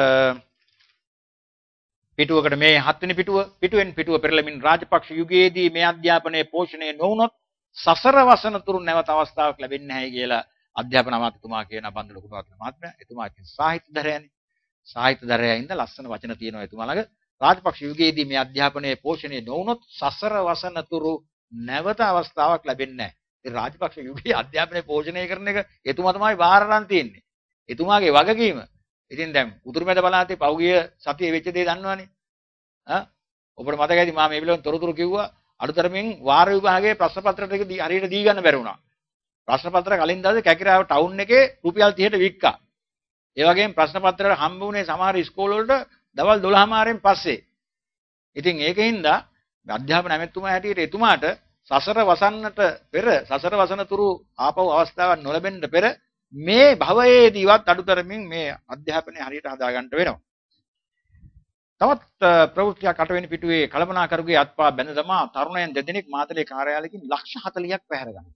පිටුවකට. මේ හත්වෙනි පිටුව. පිටුවෙන් පිටුව පෙරළමින් රාජපක්ෂ යුගයේදී මේ අධ්‍යාපනයේ පෝෂණය නොවුනොත් සසර වසන තුරු නැවත අවස්ථාවක් ලැබෙන්නේ නැහැ කියලා අධ්‍යාපන අමාත්‍යතුමා කියන බන්දුල කුණවත්න මහත්මයා. එතුමා ඉතින් සාහිත්‍යධරයනේ. සාහිත්‍යධරයා ඉඳලා ලස්සන වචන තියෙනවා එතුමා ළඟ. රාජපක්ෂ යුගයේදී මේ අධ්‍යාපනයේ පෝෂණය නොවුනොත් සසර වසන තුරු නැවත අවස්ථාවක් ලැබෙන්නේ නැහැ. ඒ රාජපක්ෂ යුගයේ අධ්‍යාපනයේ පෝෂණය කරන එක එතුමා තමයි බාර ගන්න තියෙන්නේ. එතුමාගේ වගකීම. ඉතින් දැන් උතුරුමැද පළාතේ පෞගිය සතියේ වෙච්ච දේ දන්නවනේ. ආ ඔබට මතකයිද මම මේ පිළිබඳව තොරතුරු කිව්වා. අඩුතරමින් වාර විභාගයේ ප්‍රශ්න පත්‍ර ටික හරියට දී ගන්න බැරි වුණා. ප්‍රශ්න පත්‍ර කලින් දවසේ කැකිරාව ටවුන් එකේ රුපියල් තිහට වික්කා. ඒ වගේම ප්‍රශ්න පත්‍ර හම්බ වුණේ සමහර ඉස්කෝල වලට දවල් දොළහ මාරෙන් පස්සේ. ඉතින් ඒකින්ද අධ්‍යාපන ඇමතුමා හැටියට එතුමාට සසර වසන්නට පෙර සසර වසන තුරු ආපහු අවස්ථාවක් නොලැබෙන්න පෙර මේ භවයේදීවත් අඩුතරමින් මේ අධ්‍යාපනය හරියට හදා ගන්න වෙනවා. තවත් ප්‍රවෘත්තියක් අටවෙනි පිටුවේ කළමනාකරුගේ අත්පා බැඳ දමා තරුණයන් දෙදෙනෙක් මාතලේ කාර්යාලයකින් ලක්ෂ හතළියක් පැහැර ගන්නවා.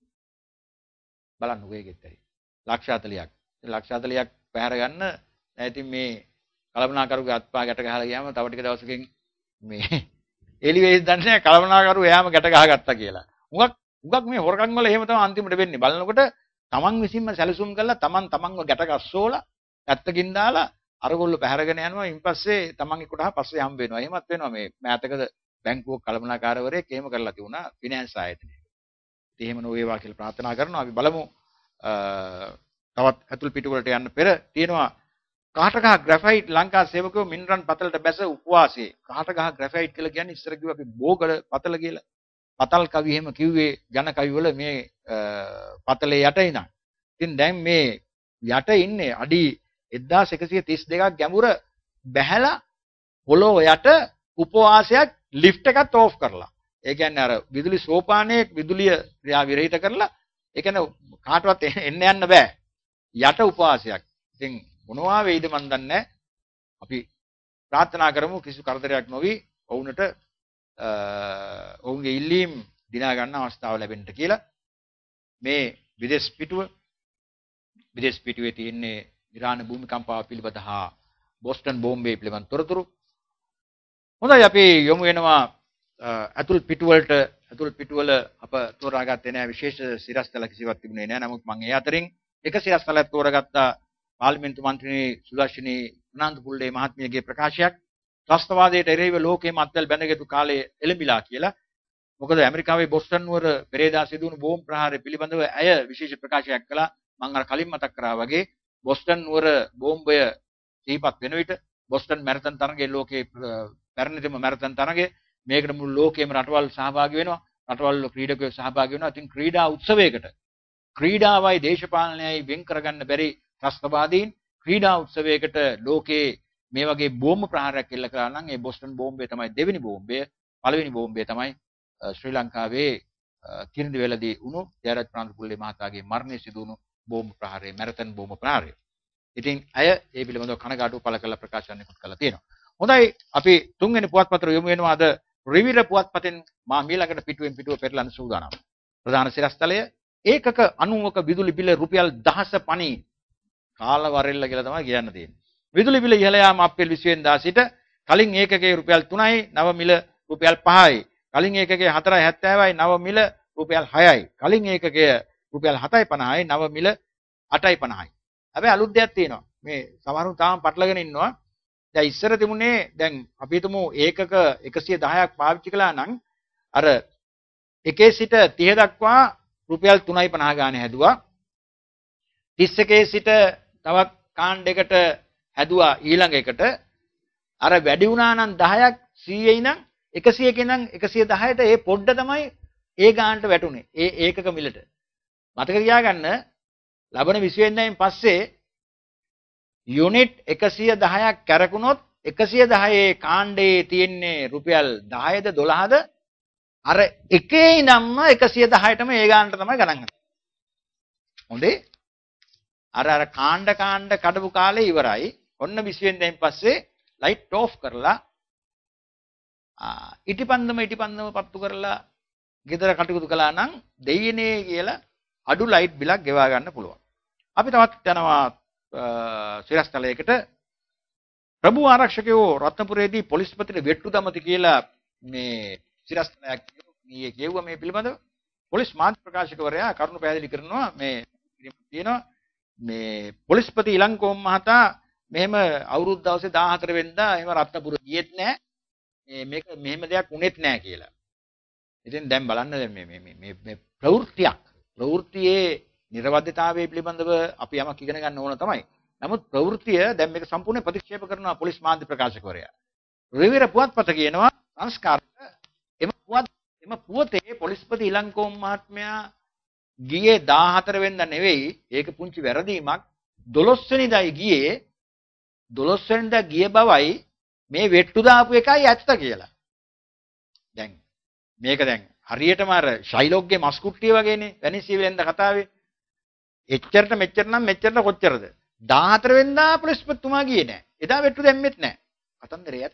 බලන්න ඔයගෙත් ඇයි. ලක්ෂ හතළියක්. ලක්ෂ හතළියක් පැහැර ගන්න ඉතින් මේ කළමනාකරුගේ අත්පා ගැට ගහලා ගියාම තව ටික දවසකින් මේ එළි වෙයිද දන්නේ නැහැ කළමනාකරු එයාම ගැට ගහගත්තා කියලා. උගක් උගක් මේ හොරකම් වල එහෙම තමයි අන්තිමට වෙන්නේ. බලනකොට තමන් විසින්ම සැලසුම් කළා තමන් තමන්ව ගැට ගස්සෝලා ඇත්තකින් දාලා අරගොල්ලෝ පැහැරගෙන යනවා. ඊපස්සේ තමන් එක්කට හා පස්සේ හම්බ වෙනවා. එහෙමත් වෙනවා මේ මෑතකද බැංකුවක කළමනාකාරවරයෙක් එහෙම කරලා තිබුණා ෆිනෑන්ස් ආයතනයේ. ඉතින් එහෙම නොවේවා කියලා ප්‍රාර්ථනා කරනවා. අපි බලමු තවත් ඇතුල් පිටු වලට යන්න පෙර තියෙනවා කාටගහ ග්‍රැෆයිට් ලංකා සේවකයෝ මින්රන් පතලට බැස උපවාසයේ. කාටගහ ග්‍රැෆයිට් කියලා කියන්නේ ඉස්සර කිව්වා අපි බෝගල පතල කියලා. පතල් කවි එහෙම කිව්වේ ජන කවි වල මේ පතලේ යට ඉඳන්. ඉතින් දැන් මේ යට ඉන්නේ අඩි එක්දාස් එකසිය තිස් දෙකක් ගැඹුර බැහැලා පොළොව යට උපවාසයක් ලිෆ්ට් එකත් ඕෆ් කරලා. ඒ කියන්නේ අර විදුලි සෝපානයේ විදුලිය ක්‍රියා විරහිත කරලා ඒ කියන්නේ කාටවත් එන්න යන්න බෑ. යට උපවාසයක්. ඉතින් මොනවා වෙයිද මන් දන්නේ නැහැ. අපි ප්‍රාර්ථනා කරමු කිසි කරදරයක් නොවි ඔවුන්ට ඔවුන්ගේ ඉල්ලීම් දිනා ගන්න අවස්ථාව ලැබෙන්න කියලා. මේ විදේශ පිටුව විදේශ පිටුවේ තියෙන්නේ ඉරාන භූමිකම්පාව පිළිබඳ හා බෝස්ටන් බෝම්බේ පිළිබඳ තොරතුරු. හොඳයි අපි යොමු වෙනවා අතුල් පිටුවලට. අතුල් පිටුවල අප තෝරාගත්තේ නැහැ විශේෂ සිරස්තල කිසිවක් තිබුණේ නැහැ. නමුත් මම ඒ අතරින් එක සිරස්තලයක් තෝරාගත්තා පාර්ලිමේන්තු මන්ත්‍රී සුදර්ශනී අනන්තපුල්ලේ මහත්මියගේ ප්‍රකාශයක්. ත්‍රස්තවාදයට එරෙහිව ලෝකයේ මත්වැල් බැඳගත්තු කාලයේ එළඹිලා කියලා. මොකද ඇමරිකාවේ බොස්ටන් නුවර පෙරේදා සිදුවුණු බෝම්බ ප්‍රහාරය පිළිබඳව ඇය විශේෂ ප්‍රකාශයක් කළා. මම අර කලින් මතක් කරා වගේ බොස්ටන් නුවර බෝම්බය සිහිපත් වෙන විට බොස්ටන් මැරතන් තරගයේ ලෝකයේ පැරණිතම මැරතන් තරගය මේකට මුළු ලෝකයේම රටවල් සහභාගී වෙනවා. රටවල් වල ක්‍රීඩකයෝ සහභාගී වෙනවා. ඉතින් ක්‍රීඩා උත්සවයකට ක්‍රීඩාවයි දේශපාලනයයි වෙන් කරගන්න බැරි ත්‍රස්තවාදීන් ක්‍රීඩා උත්සවයකට ලෝකයේ මේ වගේ බෝම්බ ප්‍රහාරයක් එල්ල කළා නම් ඒ බොස්ටන් බෝම්බය තමයි දෙවෙනි බෝම්බය. පළවෙනි බෝම්බය තමයි ශ්‍රී ලංකාවේ කිරිඳිවැලදී වුණු ජයරජ් ප්‍රාන්තපුල්ලේ මහතාගේ මරණය සිදු වුණු බෝම්බ ප්‍රහාරය මැරතන් බෝම්බ ප්‍රහාරය. ඉතින් අය ඒ පිළිබඳව කනගාටුව පළ කළ ප්‍රකාශනයක් කළා තියෙනවා. හොඳයි අපි තුන්වෙනි පුවත්පතට යොමු වෙනවා. අද රිවිර පුවත්පතෙන් මා මීළඟට පිටුවෙන් පිටුව පෙරලන්න සූදානම්. ප්‍රධාන සිරස්තලය ඒකක අනූවක විදුලි බිල රුපියල් දහස පණී කාලවරෙල්ල කියලා තමයි කියන්න තියෙන්නේ. විදුලි බිල ඉහළ යාම අප්‍රේල් විසි වෙනිදා සිට කලින් ඒකකයේ රුපියල් තුනයි නව මිල රුපියල් පහයි. කලින් ඒකකයේ හතරයි හැත්තෑවයි නව මිල රුපියල් හයයි. කලින් ඒකකයේ රුපියල් හතයි පනහයි නව මිල අටයි පනහයි. හැබැයි අලුත් දෙයක් තියෙනවා. මේ සමහරුන් තාම පටලගෙන ඉන්නවා. දැන් ඉස්සර තිබුණේ දැන් අපි හිතමු ඒකක එකසිය දහයක් පාවිච්චි කළා නම් අර එකේ සිට තිහ දක්වා රුපියල් තුනයි පනහ ගානේ හැදුවා. තිස් එකේ සිට තවත් කාණ්ඩයකට හැදුවා ඊළඟ එකට. අර වැඩි වුණා නම් දහයක් සීයේ ඉඳන් එකසියක ඉඳන් එකසිය දහයට ඒ පොඩ්ඩ තමයි ඒ ගානට වැටුනේ. ඒ ඒකක මිලට. මතක තියාගන්න ලබන විසි වෙනිදායින් පස්සේ යුනිට් එකසිය දහයක් කැරකුණොත් එකසිය දහයේ කාණ්ඩයේ තියෙන්නේ රුපියල් දහයද දොළහද අර එකේ ඉඳන්ම එකසිය දහයටම ඒ ගානට තමයි ගණන් ගන්නේ. හොඳේ අර අර කාණ්ඩ කාණ්ඩ කඩපු කාලේ ඉවරයි. ඔන්න විසි වෙනිදායින් පස්සේ ලයිට් ඕෆ් කරලා ඉටිපන්දම ඉටිපන්දම පත්තු කරලා ගෙදර කටයුතු කළා නම් දෙයියනේ කියලා අඩු ලයිට් බිලක් ගෙවා ගන්න පුළුවන්. අපි තවත් යනවා සිරස්තලයකට. ප්‍රභු ආරක්ෂකයෝ රත්නපුරයේදී පොලිස්පතිට වෙට්ටු දමති කියලා මේ සිරස්තලයක් ඊයේ කියුවා මේ පිළිබඳව. පොලිස් මාධ්‍ය ප්‍රකාශකවරයා කරුණු පැහැදිලි කරනවා මේ තියෙනවා මේ පොලිස්පති ඉලංගකෝම් මහතා මෙහෙම අවුරුදු දවසේ දාහතර වෙනිදා එහෙම රත්නපුර ගියෙත් නැහැ. මේ මේක මෙහෙම දෙයක් වුණෙත් නැහැ කියලා. ඉතින් දැන් බලන්න මේ මේ මේ මේ ප්‍රවෘත්තියක් ප්‍රවෘත්තියේ නිර්වද්‍යතාවය පිළිබඳව අපි යමක් ඉගෙන ගන්න ඕන තමයි. නමුත් ප්‍රවෘත්තිය දැන් මේක සම්පූර්ණ ප්‍රතික්ෂේප කරනවා පොලිස් මාධ්‍ය ප්‍රකාශකවරයා. රිවිර පුවත්පත කියනවා සංස්කාරක එම පුවත් එම පුවතේ පොලිස්පති ඉලංගකෝම් මහත්මයා ගියේ දාහතර වෙනිදා නෙවෙයි. ඒක පුංචි වැරදීමක්. දොළොස් වෙනිදායි ගියේ. දොළොස් වෙනිදා ගිය බවයි මේ වෙට්ටු දාපු එකයි ඇත්ත කියලා. දැන් මේක දැන් හරියටම අර ෂයිලොක්ගේ මස්කුට්ටිය වගේනේ වැනිසිය වෙනිදා කතාවේ. එච්චරට මෙච්චර නම් මෙච්චරට කොච්චරද? දාහතර වෙනිදා පොලිස්පතිතුමා ගියේ නැහැ. එදා වෙට්ටු දැම්මෙත් නැහැ. කතන්දරේ ඇත්ත.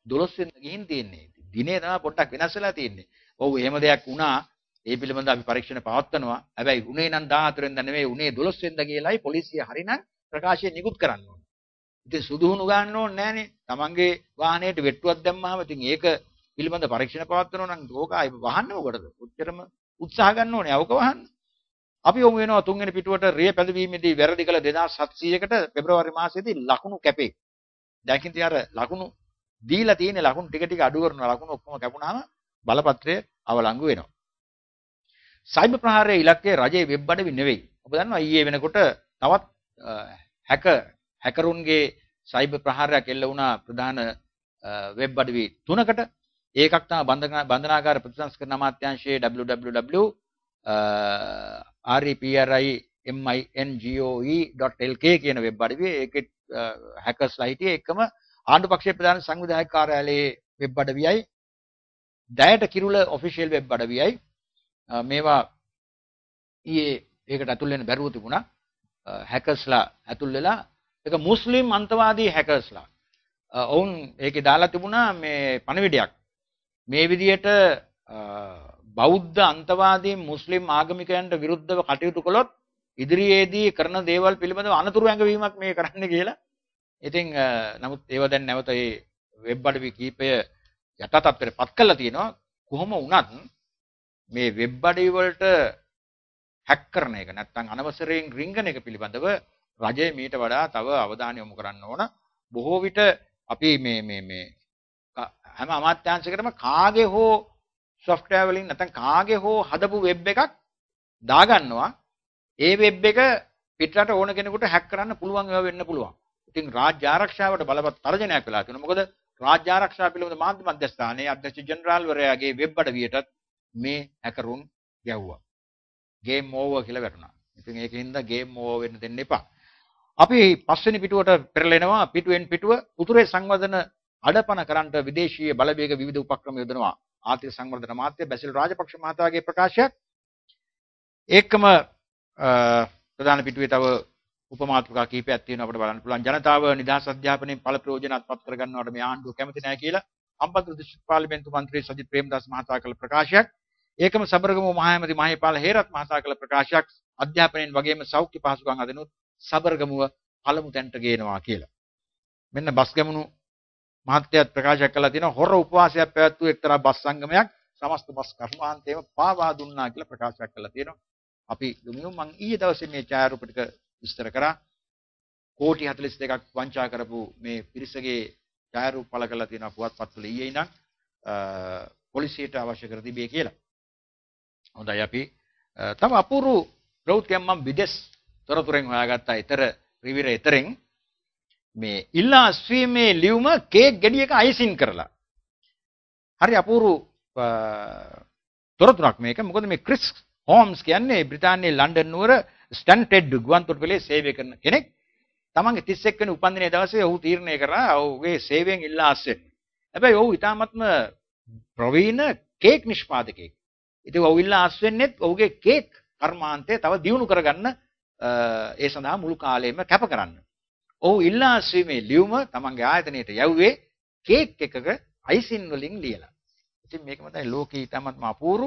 දොළොස් වෙනිදා ගිහින් තියෙන්නේ. දිනේ තමයි පොඩ්ඩක් වෙනස් වෙලා තියෙන්නේ. ඔව් එහෙම දෙයක් වුණා. ඒ පිළිබඳව අපි පරීක්ෂණ පවත්වනවා. හැබැයි උනේ නම් දාහතර වෙනිදා නෙවෙයි උනේ දොළොස් වෙනිදා කියලායි පොලිසිය හරිනම් ප්‍රකාශය නිකුත් කරන්න ඕනේ. ඉතින් සුදුහුණු ගන්න ඕනේ නෑනේ. Tamange වාහනයට වෙට්ටුවක් දැම්මහම ඉතින් ඒක පිළිබඳ පරීක්ෂණ පවත්වනවා නම් ඕක ආයි වහන්න මොකටද? උච්චරම උත්සාහ ගන්න ඕනේ අවක වහන්න. අපි යොමු වෙනවා තුන්වෙනි පිටුවට රිය පැදවීමේදී වැරදි කළ දෙදාස් හත්සීයකට පෙබරවාරි මාසයේදී ලකුණු කැපේ. දැන් ඉතින් අර ලකුණු දීලා තියෙන ලකුණු ටික ටික අඩු කරන ලකුණු ඔක්කොම කැපුණාම බලපත්‍රය අවලංගු වෙනවා. සයිබර් ප්‍රහාරයේ ඉලක්කය රජයේ වෙබ් අඩවි නෙවෙයි. ඔබ දන්නවා ඊයේ වෙනකොට තවත් හැක හැකරුන්ගේ සයිබර් ප්‍රහාරයක් එල්ල වුණා ප්‍රධාන වෙබ් අඩවි තුනකට. ඒකක් තමයි බන්ධනාගාර ප්‍රතිසංස්කරණ අමාත්‍යාංශයේ double-u double-u double-u dot reprimingoe dot l k කියන වෙබ් අඩවිය. ඒකේ හැකර්ස්ලා හිටියේ එකම ආණ්ඩු පක්ෂයේ ප්‍රධාන සංවිධායක කාර්යාලයේ වෙබ් අඩවියයි දයට කිරුළ ඔෆිෂියල් වෙබ් අඩවියයි මේවා ඊයේ ඒකට ඇතුල් වෙන්න බැරුව තිබුණා. හැකර්ස්ලා ඇතුල් වෙලා ඒක මුස්ලිම් අන්තවාදී හැකර්ස්ලා. ඔවුන් ඒකේ දාලා තිබුණා මේ පණිවිඩයක්. මේ විදියට බෞද්ධ අන්තවාදී මුස්ලිම් ආගමිකයන්ට විරුද්ධව කටයුතු කළොත් ඉදිරියේදී කරන දේවල් පිළිබඳව අනතුරු ඇඟවීමක් මේ කරන්න කියලා. ඉතින් නමුත් ඒව දැන් නැවත මේ වෙබ් අඩවි කීපය යටතත්වයට පත් කළා තියෙනවා. කොහොම වුණත් මේ වෙබ් අඩවි වලට හැක් කරන එක නැත්නම් අනවසරයෙන් රින්ගන එක පිළිබඳව රජය මීට වඩා තව අවධානය යොමු කරන්න ඕන. බොහෝ විට අපි මේ මේ මේ හැම අමාත්‍යාංශයකටම කාගේ හෝ software වලින් නැත්නම් කාගේ හෝ හදපු වෙබ් එකක් දාගන්නවා. ඒ වෙබ් එක පිටරට ඕන කෙනෙකුට හැක් කරන්න පුළුවන් ඒවා වෙන්න පුළුවන්. ඉතින් රාජ්‍ය ආරක්ෂාවට බලවත් තර්ජනයක් වෙලා තියෙනවා. මොකද රාජ්‍ය ආරක්ෂාව පිළිබඳ මාධ්‍ය මධ්‍යස්ථානයේ අධ්‍යක්ෂ ජෙනරාල් වරයාගේ වෙබ් අඩවියටත් මේ හැකරුන් ගැව්වා. ගේම් ඕවර් කියලා වැටුණා. ඉතින් ඒකින්ද ගේම් ඕවර් වෙන්න දෙන්න එපා. අපි පස්වෙනි පිටුවට පෙරලෙනවා. පිටුවෙන් පිටුව උතුරේ සංවර්ධන අඩපණ කරන්නට විදේශීය බලවේග විවිධ උපක්‍රම යොදනවා. ආර්ථික සංවර්ධන අමාත්‍ය බැසිල් රාජපක්ෂ මහතාගේ ප්‍රකාශයක්. ඒකම ප්‍රධාන පිටුවේ තව උපමාතෘකා කීපයක් තියෙනවා අපිට බලන්න පුළුවන්. ජනතාව නිදහස් අධ්‍යාපනයෙන් ඵල ප්‍රයෝජන අත්පත් කර ගන්නවට මේ ආණ්ඩුව කැමති නැහැ කියලා අම්පත්තු දිස්ත්‍රික් පාර්ලිමේන්තු මන්ත්‍රී සජිත් ප්‍රේමදාස මහතා කළ ප්‍රකාශයක්. ඒකම සබරගමු මහඇමති මහේපාල හේරත් මහතා කළ ප්‍රකාශයක්. අධ්‍යාපනයෙන් වගේම සෞඛ්‍ය පහසුකම් අදිනුත් සබරගමුව පළමු තැනට ගේනවා කියලා. මෙන්න බස් ගමනු මහත්යත් ප්‍රකාශ කළා තියෙනවා හොර උපවාසයක් පැවැත්වූ එක්තරා බස් සංගමයක් සමස්ත බස් කර්මාන්තයම පාවා දුන්නා කියලා ප්‍රකාශයක් කළා තියෙනවා. අපි දුමියු මං ඊයේ දවසේ මේ ඡායාරූප ටික විස්තර කරා. කෝටි හතළිස් දෙකක් වංචා කරපු මේ පිරිසගේ ඡායාරූප පළ කරලා තියෙනවා පුවත්පත්වල ඊයේ ඉඳන් පොලිසියට අවශ්‍ය කර තිබේ කියලා. හොඳයි අපි තව අපූර්ව ප්‍රවෘත්තියක් මම විදේශ තොරතුරෙන් හොයාගත්තා. ඊතර රිවිර ඊතරෙන් මේ ඉල්ලා ස්වීමේ ලියුම කේක් ගෙඩියක අයිසින් කරලා. හරි අපූර්ව තොරතුරක් මේක. මොකද මේ ක්‍රිස් හෝම්ස් කියන්නේ බ්‍රිතාන්‍යයේ ලන්ඩන් නුවර ස්ටැන්ටෙඩ් ගුවන්තොටුපළේ සේවය කරන කෙනෙක්. තමන්ගේ තිස් එක් වෙනි උපන්දිනයේ දවසේ ඔහු තීරණය කරා ඔහුගේ සේවයෙන් ඉල්ලා අස්වෙන්න. හැබැයි ඔහු ඉතාමත්ම ප්‍රවීණ කේක් නිෂ්පාදකයෙක්. ඉතින් ඔහු ඉල්ලා අස්වෙන්නේත් ඔහුගේ කේක් කර්මාන්තය තව දියුණු කරගන්න ඒ සඳහා මුළු කාලෙම කැප කරන්න. ඔහු ඉල්ලා අස්වීමේ ලියුම තමන්ගේ ආයතනයට යවුවේ කේක් එකක අයිසින් වලින් ලියලා. ඉතින් මේකම තමයි ලෝකේ ඉතාමත්ම අපූර්ව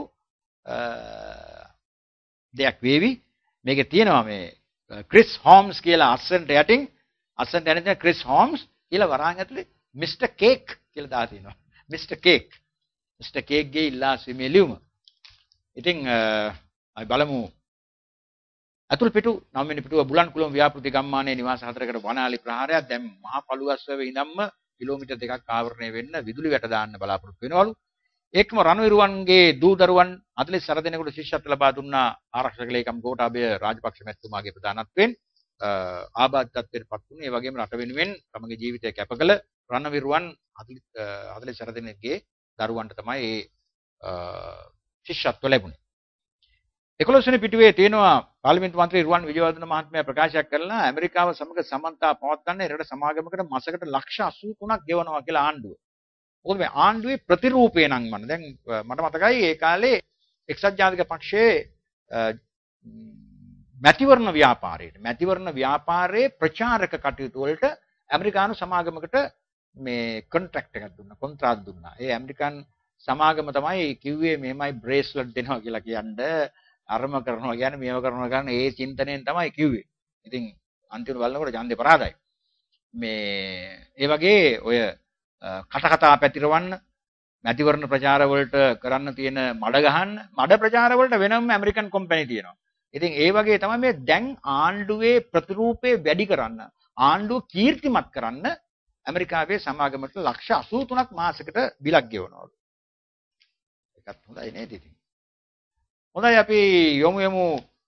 දෙයක් වේවි. මේකේ තියෙනවා මේ ක්‍රිස් හෝම්ස් කියලා අස්සන්ට යටින් අස්සන්ට යන තියෙන ක්‍රිස් හෝම්ස් කියලා වරහන් ඇතුලේ මිස්ටර් කේක් කියලා දාලා තියෙනවා. Mister cake. මිස්ටර් කේක්ගේ ඉල්ලා අස්වීමේ ලියුම. ඉතින් අපි බලමු අතුල් පිටු නවවෙනි පිටුව බුලන් කුලම් ව්‍යාපෘති ගම්මානයේ නිවාස හතරකට වනාලි ප්‍රහාරයක්. දැන් මහ පළුවස්වැවේ ඉඳන්ම කිලෝමීටර් දෙකක් ආවරණය වෙන්න විදුලි වැට දාන්න බලාපොරොත්තු වෙනවලු. ඒකම රණවිරුවන්ගේ දූ දරුවන් හතළිස් අට දෙනෙකුට ශිෂ්‍යත්ව ලබා දුන්නා ආරක්ෂක ලේකම් ගෝඨාභය රාජපක්ෂ මැතිතුමාගේ ප්‍රධානත්වයෙන්. ආබාධිතත්වයට පත් වුණේ. ඒ වගේම රට වෙනුවෙන් තමගේ ජීවිතය කැප කළ රණවිරුවන් හතළිස් අට දෙනෙක්ගේ දරුවන්ට තමයි ඒ ශිෂ්‍යත්ව ලැබුණේ. එකොළොස් වෙනි පිටුවේ තියෙනවා පාර්ලිමේන්තු මන්ත්‍රී රුවන් විජයවර්ධන මහත්මයා ප්‍රකාශයක් කළා ඇමරිකාව සමග සම්බන්ධතා පවත්වන්න රට සමාගමකට මාසකට ලක්ෂ අසූ තුනක් ගෙවනවා කියලා ආණ්ඩුව. මොකද මේ ආණ්ඩුවේ ප්‍රතිරූපය නම් මම දැන් මට මතකයි ඒ කාලේ එක්සත් ජාතික පක්ෂයේ මැතිවරණ ව්‍යාපාරයේ මැතිවරණ ව්‍යාපාරයේ ප්‍රචාරක කටයුතු වලට ඇමරිකානු සමාගමකට මේ කොන්ට්‍රැක්ට් එකක් දුන්නා කොන්ත්‍රාත් දුන්නා. ඒ ඇමරිකන් සමාගම තමයි කිව්වේ මෙහෙමයි බ්‍රේස්ලට් දෙනවා කියලා කියන්නේ අරම කරනවා කියන්නේ මේව කරනවා ගන්න ඒ චින්තනයෙන් තමයි කිව්වේ. ඉතින් අන්තිමට බලනකොට ඡන්දේ පරාදයි. මේ ඒ වගේ ඔය කට කතා පැතිරවන්න මැතිවරණ ප්‍රචාර වලට කරන්න තියෙන මඩ ගහන්න මඩ ප්‍රචාර වලට වෙනම ඇමරිකන් කම්පැනි තියෙනවා. ඉතින් ඒ වගේ තමයි මේ දැන් ආණ්ඩුවේ ප්‍රතිරූපේ වැඩි කරන්න ආණ්ඩුව කීර්තිමත් කරන්න ඇමරිකාවේ සමාගමට ලක්ෂ අසූ තුනක් මාසෙකට බිලක් ගෙවනවලු. ඒකත් හොඳයි නේද ඉතින්. හොඳයි අපි යමු යමු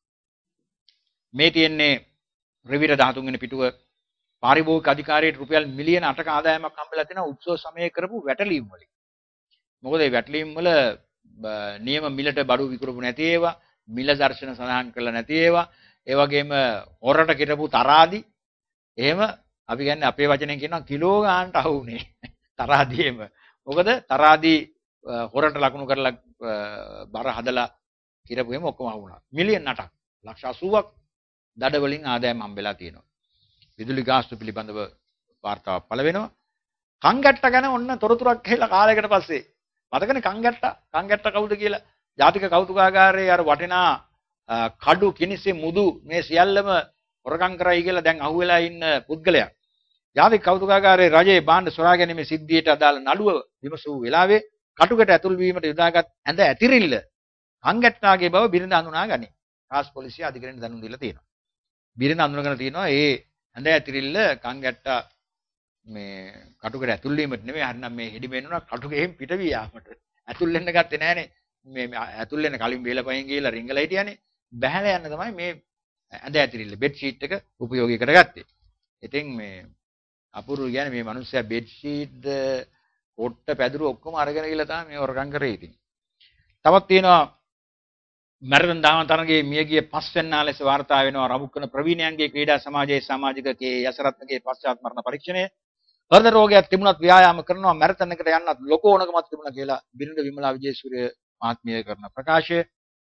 මේ තියෙන්නේ රවිර දහතුන් වෙනි පිටුව පාරිභෝගික අධිකාරියට රුපියල් මිලියන අටක ආදායමක් හම්බෙලා තියෙනවා උත්සව සමයේ කරපු වැටලීම් වලින්. මොකද මේ වැටලීම් වල නියම මිලට බඩු විකුණපු නැති ඒවා, මිල දර්ශන සඳහන් කරලා නැති ඒවා, ඒ වගේම හොරට කිරපු තරාදි එහෙම අපි කියන්නේ අපේ වචනෙන් කියනවා කිලෝ ගානට අහුුනේ තරාදියේම. මොකද තරාදි හොරට ලකුණු කරලා බර හදලා කිරපු එහෙම ඔක්කොම අහුුණා. මිලියන් අටක් ලක්ෂ අසූවක් දඩ වලින් ආදායම් හම්බෙලා තියෙනවා. විදුලි ගාස්තු පිළිබඳව වාර්තාවක් පළ වෙනවා. කංගැට්ට ගැන ඔන්න තොරතුරක් කියලා කාලයකට පස්සේ මතකනේ කංගැට්ට කංගැට්ට කවුද කියලා ජාතික කෞතුකාගාරයේ අර වටිනා කඩු කිනිසෙ මුදු මේ සියල්ලම හොරකම් කරයි කියලා දැන් අහුවෙලා ඉන්න පුද්ගලයා ජාතික කෞතුකාගාරයේ රජයේ භාණ්ඩ සොරා ගැනීමේ සිද්ධියට අදාළ නඩුව විමසූ වෙලාවේ කටුකට ඇතුල් වීමට යොදාගත් ඇඳ ඇතිරිල්ල කංගැට්ටාගේ බව බිරිඳ හඳුනා ගනී. රාජ් පොලිසිය අධිකරණයට දැනුම් දීලා තියෙනවා. බිරිඳ හඳුනගෙන තියෙනවා ඒ ඇඳ ඇතිරිල්ල කංගැට්ටා මේ කටුකට ඇතුල් වීමට නෙමෙයි හරිනම් මේ හෙඩි මෙන්නුනා කටුකෙන් පිට වී යාමට. ඇතුල් වෙන්න ගත්තේ නෑනේ. මේ ඇතුල් වෙන්න කලින් වේලපයින් ගිහලා රිංගලා හිටියානේ. බැහැලා යන්න තමයි මේ ඇඳ ඇතිරිල්ල බෙඩ් ෂීට් එක උපයෝගී කරගත්තේ. ඉතින් මේ අපුරු කියන්නේ මේ මිනිස්සයා බෙඩ් ෂීට් කොට්ට පැදුරු ඔක්කොම අරගෙන ගිහලා තමයි මේ හොරකම් කරේ ඉතින්. තවත් තියෙනවා මැරතන් දාන තරගයේ මියගිය පස්වැන්නා ලෙස වාර්තා වෙනවා රමුක්කන ප්‍රවීණයන්ගේ ක්‍රීඩා සමාජයේ සමාජිකකේ යසරත්නගේ පශ්චාත් මරණ පරීක්ෂණය. හෘද රෝගයක් තිබුණත් ව්‍යායාම කරනවා මැරතන් එකට යන්නත් ලොකු ඕනකමක් තිබුණා කියලා බිරිඳ විමලා විජේසූරිය මහත්මිය කරන ප්‍රකාශය.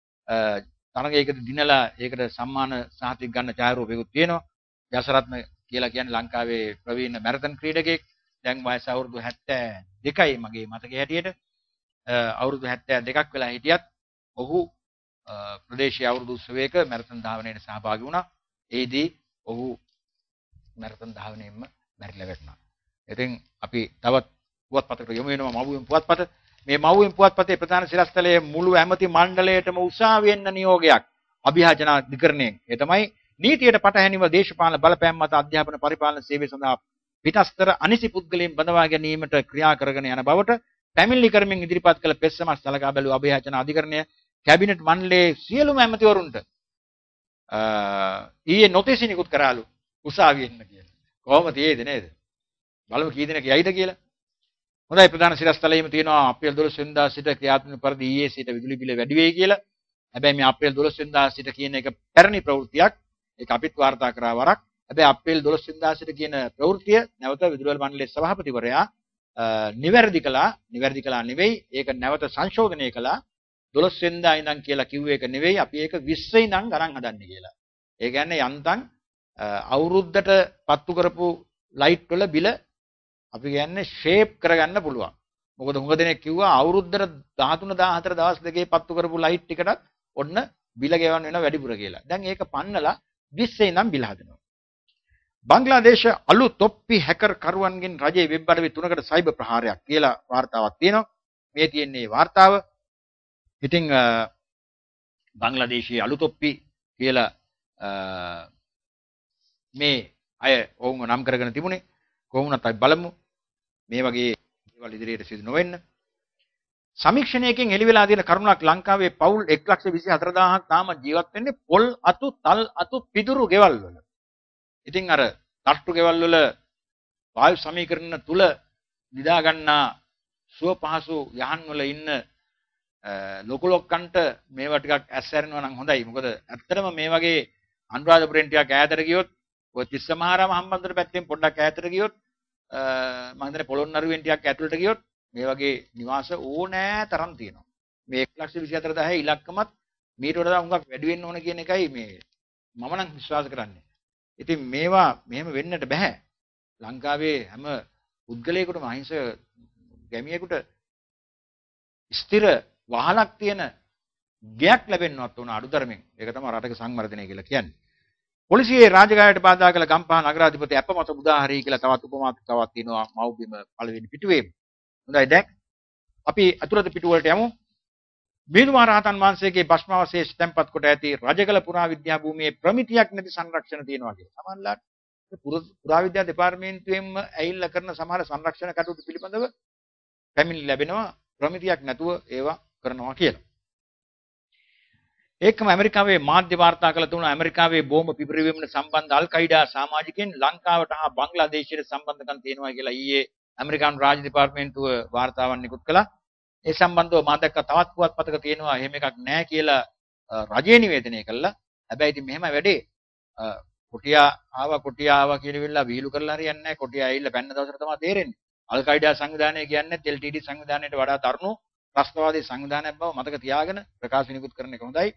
තරගයකට දිනලා ඒකට සම්මාන සහතික ගන්න ඡායාරූපයකුත් තියෙනවා. යසරත්න කියලා කියන්නේ ලංකාවේ ප්‍රවීණ මැරතන් ක්‍රීඩකයෙක්. දැන් වයස අවුරුදු හැත්තෑ දෙකයි මගේ මතකයේ හැටියට. අවුරුදු හැත්තෑ දෙකක් වෙලා හිටියත් ඔහු ප්‍රදේශීය අවුරුදු උත්සවයක මැරතන් ධාවනයට සහභාගී වුණා. ඒදී ඔහු මැරතන් ධාවනයෙන්ම මැරිලා වැටුණා. ඉතින් අපි තවත් පුවත්පතකට යමු වෙනවා මව්වෙන් පුවත්පත. මේ මව්වෙන් පුවත්පතේ ප්‍රධාන සිරස්තලයේ මුළු ඇමති මණ්ඩලයටම උසාවියෙන් නියෝගයක් අභියාචන අධිකරණයෙන්. ඒ තමයි නීතියට පටහැනිව දේශපාලන බලපෑම් මත අධ්‍යාපන පරිපාලන සේවය සඳහා පිටස්තර අනිසි පුද්ගලයන් බඳවා ගැනීමට ක්‍රියා කරගෙන යන බවට පැමිණිලි කරමින් ඉදිරිපත් කළ පෙස්සමක් සලකා බැලූ අභියාචන අධිකරණය කැබිනට් මණ්ඩලයේ සියලුම ඇමතිවරුන්ට ඊයේ නොටිස් නිකුත් කරාලු උසාවියෙන් කියලා. කොහොමද තියෙද නේද? බලමු කී දෙනෙක් යයිද කියලා. හොඳයි ප්‍රධාන සිරස්තලයේම තියෙනවා අප්‍රේල් දොළොස් වෙනිදා සිට ක්‍රියාත්මක පරිදි ඊයේ සිට විදුලි බිල වැඩි වෙයි කියලා. හැබැයි මේ අප්‍රේල් දොළොස් වෙනිදා සිට කියන එක පැරණි ප්‍රවෘත්තියක්. ඒක අපිත් වාර්තා කරා වරක්. හැබැයි අප්‍රේල් දොළොස් වෙනිදා සිට කියන ප්‍රවෘත්තිය නැවත විදුලි මණ්ඩලයේ සභාපතිවරයා නිවැරදි කළා. නිවැරදි කළා නෙවෙයි. ඒක නැවත සංශෝධනය කළා. දොළොස් වෙනිදා ඉඳන් කියලා කිව්වේ ඒක නෙවෙයි. අපි ඒක විස්ස ඉඳන් ගණන් හදන්නේ කියලා. ඒ කියන්නේ යන්තම් අවුරුද්දට පත්තු කරපු ලයිට් වල බිල අපි කියන්නේ ෂේප් කරගන්න පුළුවන්. මොකද හුඟ දෙනෙක් කිව්වා අවුරුද්දට දහතුන දහහතර දවස් දෙකේ පත්තු කරපු ලයිට් ටිකටත් ඔන්න බිල ගෙවන්න වෙන වැඩිපුර කියලා. දැන් ඒක පන්නලා විස්සේ ඉඳන් බිල හදනවා. බංග්ලාදේශ අලු තොප්පි හැකර් කරුවන්ගෙන් රජයේ වෙබ් අඩවි තුනකට සයිබර් ප්‍රහාරයක් කියලා වාර්තාවක් තියෙනවා. මේ තියෙන්නේ වාර්තාව. ඉතින් බංග්ලාදේශයේ අලු තොප්පි කියලා මේ අය ඔවුන්ව නම් කරගෙන තිබුණේ. කොහොමුණත් අපි බලමු මේ වගේ දේවල් ඉදිරියට සිදු නොවෙන්න. සමීක්ෂණයකින් එළි වෙලා තියෙන කරුණක් ලංකාවේ පවුල් එක ලක්ෂ විසි හතර දහසක් තාම ජීවත් වෙන්නේ පොල් අතු තල් අතු පිදුරු ගෙවල් වල. ඉතින් අර තට්ටු ගෙවල් වල වායු සමීකරණ තුල නිදා ගන්නා සුව පහසු යහන් වල ඉන්න ලොකු ලොක්කන්ට මේවා ටිකක් ඇස්සරනවා නම් හොඳයි. මොකද ඇත්තටම මේ වගේ අනුරාධපුරෙන් ටිකක් ඈතට ගියොත් ඔය තිස්සමහාරාම හම්බන්තොට පැත්තෙන් පොඩ්ඩක් ඈතට ගියොත් මම හිතන්නේ පොළොන්නරුවෙන් ටිකක් ඇතුළට ගියොත් මේ වගේ නිවාස ඕනෑ තරම් තියෙනවා. මේ එක ලක්ෂ විසි හතර දහසයි ඉලක්කමත් මීට වඩා හුඟක් වැඩි වෙන්න ඕන කියන එකයි මේ මම නම් විශ්වාස කරන්නේ. ඉතින් මේවා මෙහෙම වෙන්නට බෑ. ලංකාවේ හැම පුද්ගලයෙකුට අහිංසක ගැමියෙකුට ස්ථිර වහලක් තියෙන ගයක් ලැබෙන්නවත් උන අඩුතරමින්. ඒක තමයි රටක සංවර්ධනය කියලා කියන්නේ. පොලිසියේ රාජකාරියට බාධා කළ ගම්පහ නගරාධිපති අපමත උදාහරණයි කියලා තවත් උපමාත්‍රිකාවක් තියෙනවා මව්බිම පළවෙනි පිටුවේ. හොඳයි දැන් අපි අතුරත පිටුව වලට යමු. මිහිඳු මහ රහතන් වහන්සේගේ භස්මාවශේෂ තැන්පත් කොට ඇති රජගල පුරාවිද්‍යා භූමියේ ප්‍රමිතියක් නැති සංරක්ෂණ තියෙනවා කියලා. සමහරවිට පුරාවිද්‍යා දෙපාර්තමේන්තුවෙන්ම ඇවිල්ලා කරන සමහර සංරක්ෂණ කටයුතු පිළිබඳව පැමිණිලි ලැබෙනවා ප්‍රමිතියක් නැතුව ඒවා කරනවා කියලා. ඒකම ඇමරිකාවේ මාධ්‍ය වාර්තා කළ තුන ඇමරිකාවේ බෝම්බ පිපිරීමට සම්බන්ධ අල් කයිඩා සමාජිකයන් ලංකාවට හා බංග්ලාදේශයට සම්බන්ධකම් තියෙනවා කියලා ඊයේ ඇමරිකානු රාජ්‍ය දෙපාර්තමේන්තුව වාර්තාවක් නිකුත් කළා. ඒ සම්බන්ධව මම දැක්ක තවත් පුවත්පතක තියෙනවා එහෙම එකක් නැහැ කියලා රජය නිවේදනය කළා. හැබැයි ඉතින් මෙහෙම වැඩේ කොටියා ආවා කොටියා ආවා කියලා විල්ලා වීලු කරලා හරියන්නේ නැහැ. කොටියා ඇවිල්ලා පැන්න දවසට තමයි තේරෙන්නේ. අල් කයිඩා සංවිධානය කියන්නේ එල් ටී ඩී සංවිධානයට වඩා තරුණ ත්‍රස්තවාදී සංවිධානයක් බව මතක තියාගෙන ප්‍රකාශ නිකුත් කරන එක හොඳයි.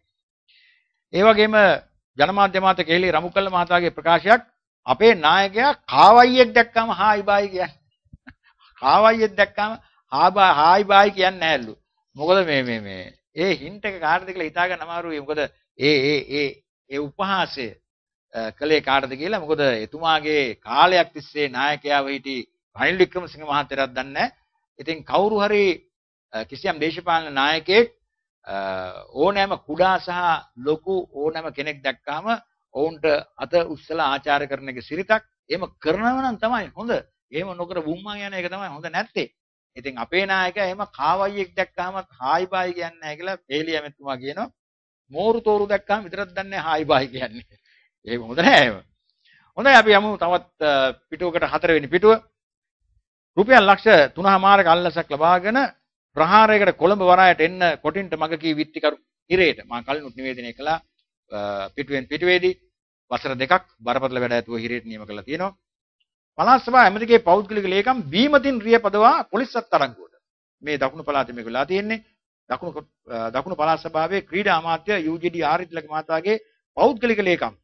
ඒ වගේම ජනමාධ්‍ය මාත කේලි රමුකල්ල මහතාගේ ප්‍රකාශයක් අපේ නායකයා කාවයියෙක් දැක්කම හායි බායි කියන්නේ. කාවයියෙක් දැක්කම හාබා හායි බායි කියන්නේ නැහැලු. මොකද මේ මේ මේ ඒ හින්ට් එක කාටද කියලා හිතා ගන්න අමාරුයි. මොකද ඒ ඒ ඒ ඒ උපහාසය කලේ කාටද කියලා. මොකද එතුමාගේ කාලයක් තිස්සේ නායකයාව හිටි රනිල් වික්‍රමසිංහ මහත්තයාට දන්නේ නැහැ. ඉතින් කවුරු හරි කිසියම් දේශපාලන නායකයෙක් ඕනෑම කුඩා සහ ලොකු ඕනෑම කෙනෙක් දැක්කාම ඔවුන්ට අත උස්සලා ආචාර කරන එක සිරිතක්. එහෙම කරනව නම් තමයි හොඳ. එහෙම නොකර වුම්මන් යන එක තමයි හොඳ නැත්තේ. ඉතින් අපේ නායකයා එහෙම කාවයියෙක් දැක්කාම හායි බායි කියන්නේ නැහැ කියලා පේලිය ඇමතුමා කියනවා. මෝරු තෝරු දැක්කාම විතරක් දන්නේ හායි බායි කියන්නේ. ඒක හොඳ නෑ එහෙම. හොඳයි අපි යමු තවත් පිටුවකට හතරවෙනි පිටුව. රුපියල් ලක්ෂ තුනමාරක අල්ලසක් ලබාගෙන ප්‍රහාරයකට කොළඹ වරායට එන්න කොටින්ට මග කී විත්තිකරු ඉරේට මා කලිනුත් නිවේදනය කළා පිටුවෙන් පිටුවේදී වසර දෙකක් බරපතල වැඩ ඇතුව හිරේට නියම කරලා තියෙනවා. පළාත් සභාව ඇමතිගේ පෞද්ගලික ලේකම් බීමතින් රිය පදවා පොලිස් අත්අඩංගුවට. මේ දකුණු පළාතේ මේක වෙලා තියෙන්නේ. දකුණු දකුණු පළාත් සභාවේ ක්‍රීඩා අමාත්‍ය යූ ජී ඩී ආරිත්ලක මහතාගේ පෞද්ගලික ලේකම්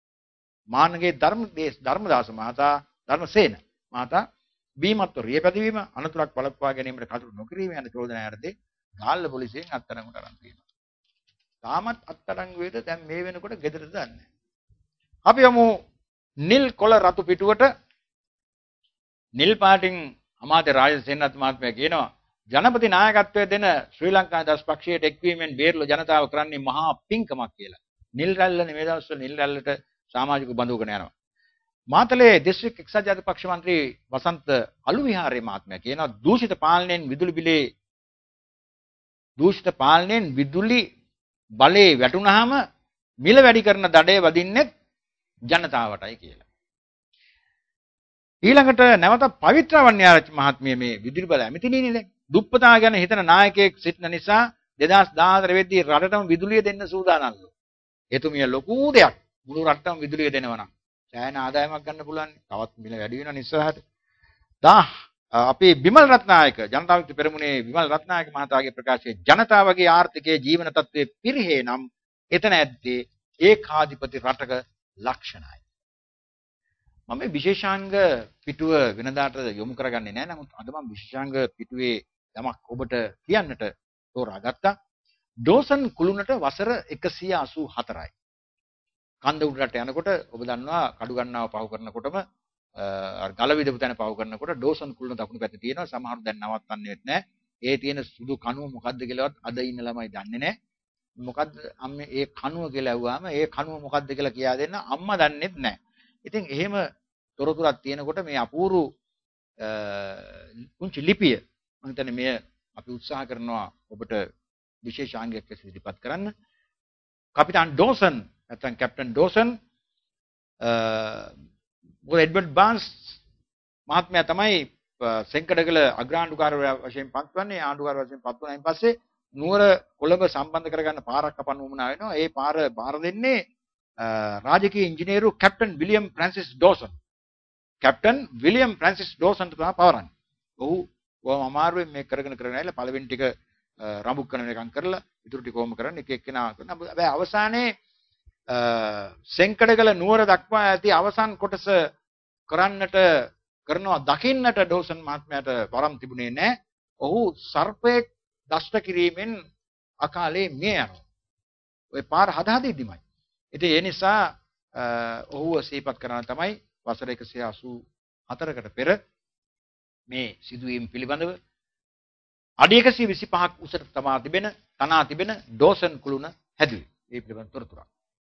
මානගේ ධර්මදේශ ධර්මදාස මහතා ධර්මසේන මහතා බීමත්ව රිය පැදවීම අනතුරක් බලපවා ගැනීමට කටයුතු නොකිරීම යන චෝදනා යටතේ ගාල්ල පොලිසියෙන් අත්අඩංගුවට අරන් තියෙනවා. තාමත් අත්අඩංගුවේද දැන් මේ වෙනකොට ගෙදරද දන්නේ නැහැ. අපි යමු නිල් කොළ රතු පිටුවට. නිල් පාටින් අමාත්‍ය රාජසේනත් මහත්මයා කියනවා ජනපති නායකත්වය දෙන ශ්‍රී ලංකා දස් පක්ෂයට එක්වීමෙන් බේරළු ජනතාව කරන්නේ මහා පිංකමක් කියලා. නිල් රැල්ල මේ දවස්වල නිල් රැල්ලට සමාජික බඳුගෙන යනවා. මාතලේ දිස්ත්‍රික් එක්සත් ජාතික පක්ෂ මන්ත්‍රී වසන්ත අලුවිහාරේ මහත්මයා කියනවා දූෂිත පාලනයෙන් විදුලි බිලේ දූෂිත පාලනයෙන් විදුලි බලේ වැටුනහම මිල වැඩි කරන දඩේ වදින්නේ ජනතාවටයි කියලා. ඊළඟට නැවත පවිත්‍ර වන්‍යාරච්චි මහත්මිය මේ විදුලි බල ඇමතිනිනේ දැන් දුප්පතා ගැන හිතන නායකයෙක් සිටින නිසා දෙදාස් දාහතර වෙද්දී රටටම විදුලිය දෙන්න සූදානම්ලු. එතුමිය ලොකු දෙයක් මුළු රටටම විදුලිය දෙනවා නම් සෑහෙන ආදායමක් ගන්න පුළුවන්. තවත් මිල වැඩි වෙනවා ඉස්සරහට. දා අපේ බිමල් රත්නායක ජනතා විමුක්ති පෙරමුණේ බිමල් රත්නායක මහතාගේ ප්‍රකාශයේ ජනතාවගේ ආර්ථිකයේ ජීවන තත්ත්වයේ පිරිහේ නම් එතන ඇත්තේ ඒකාධිපති රටක ලක්ෂණයි. මම මේ විශේෂාංග පිටුව වෙනදාට යොමු කරගන්නේ නැහැ. නමුත් අද මම විශේෂාංග පිටුවේ යමක් ඔබට කියන්නට තෝරාගත්තා. ඩෝසන් කුළුණට වසර එකසිය අසූ හතරයි. කන්ද උඩරට යනකොට ඔබ දන්නවා කඩු ගන්නාව පහු කරනකොටම අර ගල විදපු තැන පහු කරනකොට ඩෝසන් කුළුණ දකුණු පැත්තේ තියෙනවා. සමහරු දැන් නවත්තන්නේත් නැහැ. ඒ තියෙන සුදු කණුව මොකද්ද කියලාවත් අද ඉන්න ළමයි දන්නේ නැහැ. මොකද්ද අම්මේ ඒ කණුව කියලා ඇහුවාම ඒ කණුව මොකද්ද කියලා කියා දෙන්න අම්මා දන්නේත් නැහැ. ඉතින් එහෙම තොරතුරක් තියෙනකොට මේ අපූර්ව පුංචි ලිපිය මම හිතන්නේ මේ අපි උත්සාහ කරනවා ඔබට විශේෂාංගයක් ලෙස ඉදිරිපත් කරන්න. කපිටාන් ඩෝසන් නැත්නම් කැප්ටන් ඩෝසන් මොකද එඩ්වර්ඩ් බාන්ස් මහත්මයා තමයි සෙන්කඩගල අග්‍රාණ්ඩුකාරවරයා වශයෙන් පත්වන්නේ. ආණ්ඩුකාර වශයෙන් පත් වුණායින් පස්සේ නුවර කොළඹ සම්බන්ධ කරගන්න පාරක් කපන්න උවමනා වෙනවා. ඒ පාර බාර දෙන්නේ රාජකීය ඉංජිනේරු captain William Francis Dawson. Captain William Francis ඩෝසන්ට තමයි පවරන්නේ. ඔහු කොහොම අමාරුවෙන් මේක කරගෙන කරගෙන ආවිලා පළවෙනි ටික රඹුක් කරන එකම් කරලා ඉතුරු ටික කොහොම කරන්නේ එක එක්කෙනා කරන. හැබැයි අවසානයේ සෙන්කඩගල නුවර දක්වා ඇති අවසන් කොටස කරන්නට කරනවා දකින්නට ඩෝසන් මහත්මයාට වරම් තිබුණේ නැහැ. ඔහු සර්පයෙක් දෂ්ට කිරීමෙන් අකාලේ මිය යනවා. ඔය පාර හදා හදිද්දිමයි. ඉතින් ඒ නිසා ඔහුව සිහිපත් කරන තමයි වසර එකසිය අසූ හතරකට පෙර මේ සිදුවීම් පිළිබඳව අඩි එකසිය විසිපහක් උසට තමා තිබෙන තනා තිබෙන ඩෝසන් කුළුණ හැදුවේ. ඒ පිළිබඳ තොරතුරක්.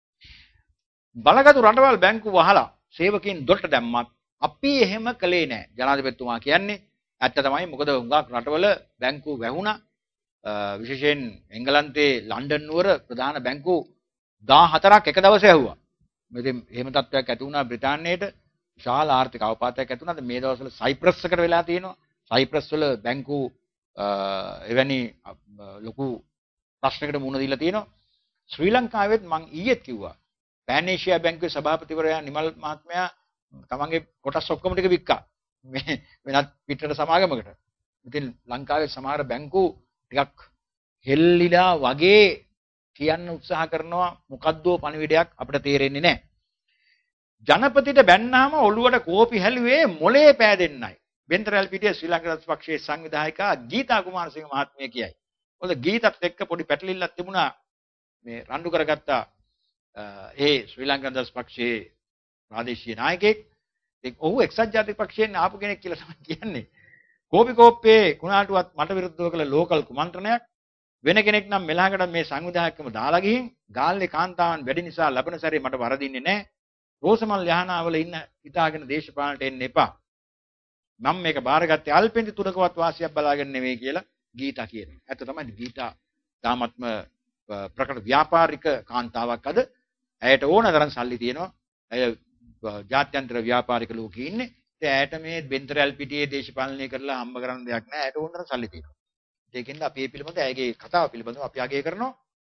බලගතු රටවල් බැංකු වහලා සේවකයන් දොරට දැම්මත් අපි එහෙම කළේ නැහැ. ජනාධිපතිතුමා කියන්නේ ඇත්ත තමයි. මොකද හුඟක් රටවල බැංකු වැහුණා. විශේෂයෙන් එංගලන්තයේ ලන්ඩන් නුවර ප්‍රධාන බැංකු දහහතරක් එක දවසේ ඇහුවා. ඉතින් එහෙම තත්ත්වයක් ඇති වුණා බ්‍රිතාන්‍යයට. විශාල ආර්ථික අවපාතයක් ඇති වුණාද මේ දවස්වල සයිප්‍රස් එකට වෙලා තියෙනවා. සයිප්‍රස් වල බැංකු එවැනි ලොකු ප්‍රශ්නයකට මුහුණ දීලා තියෙනවා. ශ්‍රී ලංකාවෙත් මම ඊයේත් කිව්වා. පෑන් ඒෂියා බැංකුවේ සභාපතිවරයා නිමල් මහත්මයා තමන්ගේ කොටස් ඔක්කොම ටික වික්කා. මේ වෙනත් පිටරට සමාගමකට. ඉතින් ලංකාවේ සමහර බැංකු ටිකක් හෙල්ලිලා වගේ කියන්න උත්සාහ කරනවා මොකද්දෝ පණිවිඩයක් අපිට තේරෙන්නේ නැහැ. ජනපතිට බැන්නාම ඔළුවට කෝපි හැලුවේ මොලේ පෑදෙන්නයි. බෙන්තරල් පිටිය ශ්‍රී ලංකා රාජ්‍ය පක්ෂයේ සංවිධායකා ගීතා කුමාරසිංහ මහත්මිය කියයි. මොකද ගීතත් එක්ක පොඩි පැටලිල්ලක් තිබුණා මේ රණ්ඩු කරගත්තා ඒ ශ්‍රී ලංකා රාජ්‍ය පක්ෂයේ ප්‍රාදේශීය නායකයෙක්. ඒක ඔහු එක්සත් ජාතික පක්ෂයෙන් ආපු කෙනෙක් කියලා තමයි කියන්නේ. කෝපි කෝප්පේ කුණාටුවත් මට විරුද්ධව කළ ලෝකල් කුමන්ත්‍රණයක් වෙන කෙනෙක් නම් මෙලහකට මේ සංවිධායකකම දාලා ගිහින් ගාල්ලේ කාන්තාවන් වැඩි නිසා ලබන සැරේ මට වරදින්නේ නැහැ. රෝසමල් යහනාවල ඉන්න හිතාගෙන දේශපාලනට එන්න එපා. මම මේක බාරගත්තේ අල්පෙන්ති තුනකවත් වාසියක් බලාගෙන නෙවෙයි කියලා ගීතා කියනවා. ඇත්ත තමයි ගීතා තාමත්ම ප්‍රකට ව්‍යාපාරික කාන්තාවක් අද. ඇයට ඕන තරම් සල්ලි තියෙනවා. ඇය ජාත්‍යන්තර ව්‍යාපාරික ලෝකේ ඉන්නේ. ඒ ඇයට මේ බෙන්තරල් පිටියේ දේශපාලනය කරලා හම්බ කරන්න දෙයක් නැහැ. ඇයට ඕන තරම් සල්ලි තියෙනවා. ඒකෙන්ද අපි මේ පිළිබඳව ඇයගේ කතාව පිළිබඳව අපි අගය කරනවා.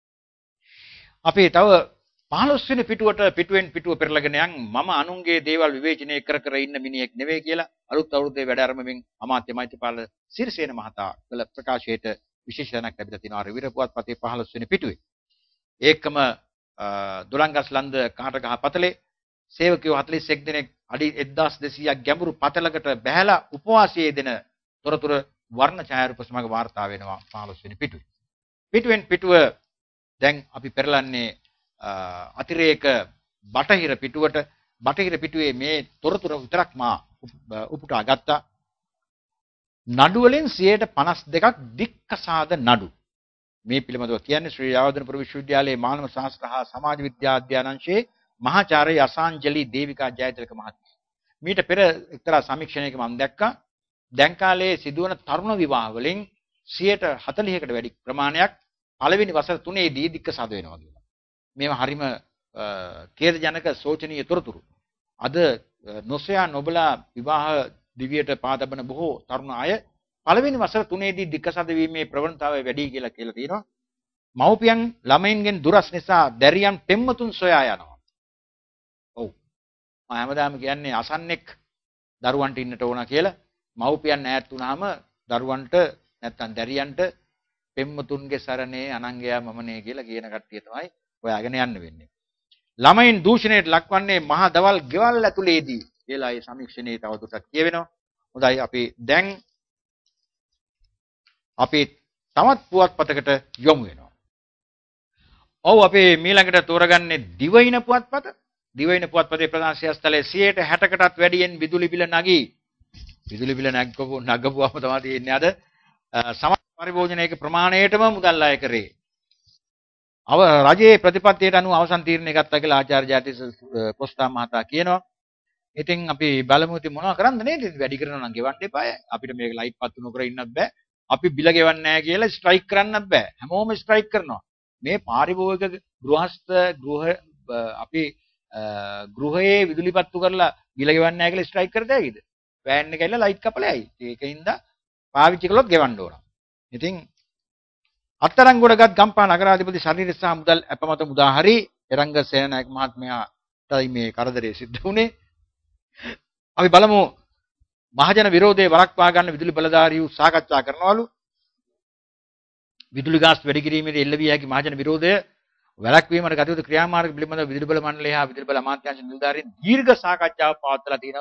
අපි තව පහළොස් වෙනි පිටුවට පිටුවෙන් පිටුව පෙරලගෙන යන් මම අනුන්ගේ දේවල් විවේචනය කර කර ඉන්න මිනිහෙක් නෙවෙයි කියලා අලුත් අවුරුද්දේ වැඩ ආරම්භයෙන් අමාත්‍ය මෛත්‍රීපාල සිරිසේන මහතා කළ ප්‍රකාශයට විශේෂණයක් ලැබිලා තිනවා රිවිර පුවත්පතේ පහළොස් වෙනි පිටුවේ. ඒකම දොළංගස් ලන්ද කාටගහ පතලේ සේවකයෝ හතළිස් එක් දෙනෙක් අඩි එක්දාස් දෙසීයක් ගැඹුරු පතලකට බැහැලා උපවාසයේ දෙන තොරතුරු වර්ණ ඡායාරූප සමග වාර්තා වෙනවා පහළොස් වෙනි පිටුවේ. පිටුවෙන් පිටුව දැන් අපි පෙරලන්නේ අතිරේක බටහිර පිටුවට. බටහිර පිටුවේ මේ තොරතුරු විතරක් මා උපුටා ගත්තා. නඩු වලින් සියයට පනස් දෙකක් දික්කසාද නඩු. මේ පිළිබඳව කියන්නේ ශ්‍රී යාවදනපුර විශ්වවිද්‍යාලයේ මානව ශාස්ත්‍ර හා සමාජ විද්‍යා අධ්‍යයන අංශයේ මහාචාර්ය අසාංජලි දේවිකා ජයතිලක මහත්මිය. මීට පෙර එක්තරා සමීක්ෂණයක මම දැක්කා දැන් කාලේ සිදුවන තරුණ විවාහ වලින් සියයට හතළිහකට වැඩි ප්‍රමාණයක් පළවෙනි වසර තුනේදී දික්කසාද වෙනවා කියලා. මේවා හරිම ඛේදජනක සෝචනීය තොරතුරු. අද නොසයා නොබලා විවාහ දිවියට පාදබන බොහෝ තරුණ අය පළවෙනි වසර තුනේදී දික්කසාද වීමේ ප්‍රවණතාවය වැඩි කියලා කියලා තියෙනවා. මව්පියන් ළමයින්ගෙන් දුරස් නිසා දැරියන් පෙම්වතුන් සොයා යනවා. ඔව්. මම හැමදාම කියන්නේ අසන්නෙක් දරුවන්ට ඉන්නට ඕන කියලා. මව්පියන් ඈත් වුණාම දරුවන්ට නැත්තම් දැරියන්ට පෙම්වතුන්ගේ සරණේ අනංගයා මමනේ කියලා කියන කට්ටිය තමයි හොයාගෙන යන්න වෙන්නේ. ළමයින් දූෂණයට ලක්වන්නේ මහා දවල් ගෙවල් ඇතුලේදී කියලා ඒ සමීක්ෂණයේ තවදුරටත් කියවෙනවා. හොඳයි අපි දැන් අපි තවත් පුවත්පතකට යොමු වෙනවා. ඔව් අපි ඊළඟට තෝරගන්නේ දිවයින පුවත්පත. දිවයින පුවත්පතේ ප්‍රධාන සියස්තලයේ සියයට හැටකටත් වැඩියෙන් විදුලි බිල නැගී. විදුලි බිල නැග්ගපු නැග්ගපුවම තමයි තියෙන්නේ අද සමාජ පරිභෝජනයක ප්‍රමාණයටම මුදල් අය කරේ. අව රජයේ ප්‍රතිපත්තියට අනුව අවසන් තීරණය ගත්තා කියලා ආචාර්ය ජාතිස් පොස්තා මහතා කියනවා. ඉතින් අපි බලමු ඉතින් මොනවද කරන්නද නේද? වැඩි කරනවා නම් ගෙවන්න එපාය. අපිට මේක ලයිට් පත්තු නොකර ඉන්නත් බෑ. අපි බිල ගෙවන්නේ නැහැ කියලා ස්ට්‍රයික් කරන්නත් බෑ. හැමෝම ස්ට්‍රයික් කරනවා. මේ පාරිභෝගික ගෘහස්ත ගෘහ අපි ගෘහයේ විදුලි පත්තු කරලා බිල ගෙවන්නේ නැහැ කියලා ස්ට්‍රයික් කරද ඇයිද? වෑන් එක ඇවිල්ලා ලයිට් කපලා ඇයි. ඒකින්ද පාවිච්චි කළොත් ගෙවන්න ඕන. ඉතින් අත්තරංගොඩගත් ගම්පා නගරාධිපති ශරීර සහ මුදල් අපමත මුදා හරි එරංග සේනානායක මහත්මයාටයි මේ කරදරේ සිද්ධ වුණේ. අපි බලමු මහජන විරෝධයේ වළක්වා ගන්න විදුලි බලධාරීහු සාකච්ඡා කරනවලු. විදුලි ගාස් වැඩි කිරීමේදී එල්ල විය හැකි මහජන විරෝධය වැළැක්වීමට ගත යුතු ක්‍රියාමාර්ග පිළිබඳව විදුලි බල මණ්ඩලය හා විදුලි බල අමාත්‍යාංශ නිලධාරීන් දීර්ඝ සාකච්ඡාවක් පවත්වලා තියෙනවලු.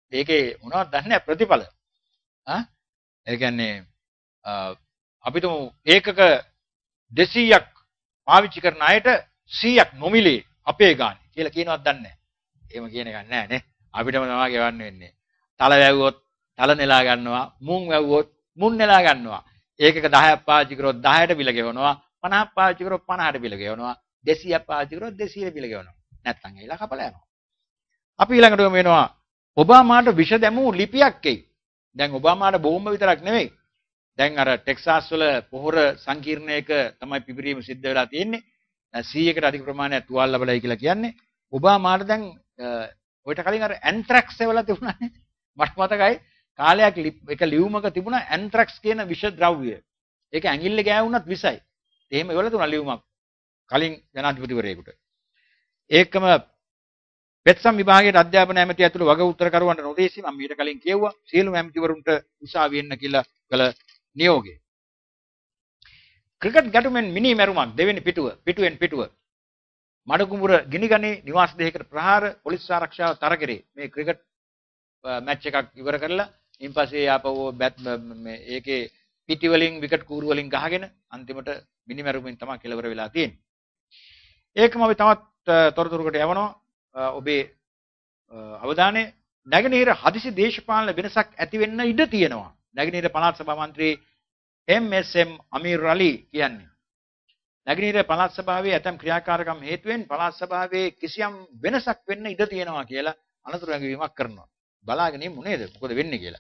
ඒකේ මොනවද දන්නේ ප්‍රතිඵල. ආ ඒ කියන්නේ අපිට ඒකක දෙසීයක් පාවිච්චි කරන අයට සීයක් නොමිලේ අපේ ගානේ කියලා කියනවත් දන්නේ නැහැ. එහෙම කියන එකක් නැහැ නේ. අපිටම තමයි ගෙවන්න වෙන්නේ. තල වැව්වොත් තල නෙලා ගන්නවා, මුං වැව්වොත් මුං නෙලා ගන්නවා. ඒකක දහයක් පාවිච්චි කරොත් දහයට බිල ගෙවනවා, පනහක් පාවිච්චි කරොත් පනහට බිල ගෙවනවා, දෙසීයක් පාවිච්චි කරොත් දෙසීයට බිල ගෙවනවා. නැත්තම් ඒලා කපලා යනවා. අපි ඊළඟට වෙනවා ඔබාමාට විෂ දැමූ ලිපියක් එයි. දැන් ඔබාමාට බෝම්බ විතරක් නෙවෙයි. දැන් අර ටෙක්සාස් වල පොහොර සංකීර්ණයක තමයි පිපිරීම සිද්ධ වෙලා තියෙන්නේ. සීයකට අධික ප්‍රමාණයක් තුවාල ලැබලයි කියලා කියන්නේ. ඔබාමාට දැන් ඔයිට කලින් අර ඇන්ත්‍රැක්ස් එවලා තිබුණානේ. මට මතකයි කාලයක් එක ලියුමක තිබුණා ඇන්ත්‍රැක්ස් කියන විෂ ද්‍රව්‍ය. ඒක ඇඟිල්ල ගෑවුනත් විසයි. එහෙම එවලා තුනා ලියුමක් කලින් ජනාධිපතිවරයෙකුට. ඒකම පෙත්සම් විභාගයේ අධ්‍යාපන ඇමති ඇතුළු වග උත්තරකරුවන්ට නොදේශි මම මීට කලින් කියුවා සියලුම ඇමතිවරුන්ට උසාවිය එන්න කියලා කළ නියෝගය. ක්‍රිකට් ගැටුමෙන් මිනි මැරුමක් දෙවෙනි පිටුව පිටුවෙන් පිටුව මඩකුඹුර ගිනිගනි නිවාස දෙකකට ප්‍රහාර පොලිස් ආරක්ෂාව තර කෙරේ. මේ ක්‍රිකට් මැච් එකක් ඉවර කරලා ඉන්පස්සේ ආපහු බැට් මේ ඒකේ පිටි වලින් විකට් කූරු වලින් ගහගෙන අන්තිමට මිනි මැරුමින් තමයි කෙලවර වෙලා තියෙන්නේ. ඒකම අපි තවත් තොරතුරකට යවනවා. ඔබේ අවධානය නැගෙනහිර හදිසි දේශපාලන වෙනසක් ඇති වෙන්න ඉඩ තියෙනවා. නැගෙනහිර පළාත් සභා මන්ත්‍රී එම් එස් එම් අමීර් අලි කියන්නේ. නැගෙනහිර පළාත් සභාවේ ඇතම් ක්‍රියාකාරකම් හේතුවෙන් පළාත් සභාවේ කිසියම් වෙනසක් වෙන්න ඉඩ තියෙනවා කියලා අනතුරු ඇඟවීමක් කරනවා. බලාගෙන ඉමු නේද මොකද වෙන්නේ කියලා.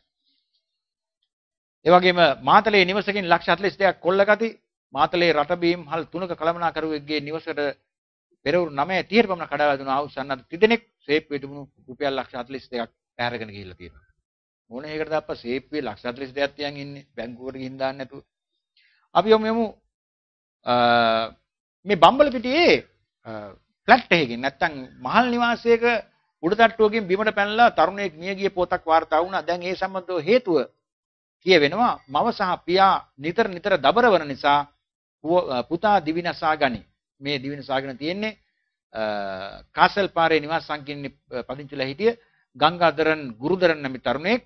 ඒ වගේම මාතලේ නිවසකින් ලක්ෂ හතළිස් දෙකක් කොල්ලගති මාතලේ රටබීම් හල් තුනක කළමනාකරුවෙක්ගේ නිවසට පෙරවරු නවය තිහට පමණ කඩා වැදුණු ආවුස්සන්නත් තිදෙනෙක් සේප්පුවේ තිබුණු රුපියල් ලක්ෂ හතළිස් දෙකක් පැහැරගෙන ගිහිල්ලා තියෙනවා. මොන හේකටද අප්පා සේප්පුවේ ලක්ෂ හතළිස් දෙකක් තියන් ඉන්නේ බැංකුවකට ගිහින් දාන්න නැතුව. අපි යමු යමු මේ බම්බලපිටියේ ෆ්ලැට් එකකින් නැත්තම් මහල් නිවාසයක උඩටට්ටුවකින් බිමට පැනලා තරුණයෙක් මිය ගිය පොතක් වාර්තා වුණා. දැන් ඒ සම්බන්ධව හේතුව කියවෙනවා මව සහ පියා නිතර නිතර දබරවන නිසා පුතා දිවිනසා ගනි. මේ දිවිනසාගෙන තියෙන්නේ කාසල් පාරේ නිවාස සංකීර්ණ පදිංචිලා හිටිය ගංගාදරන් ගුරුදරන් නැමැති තරුණයෙක්.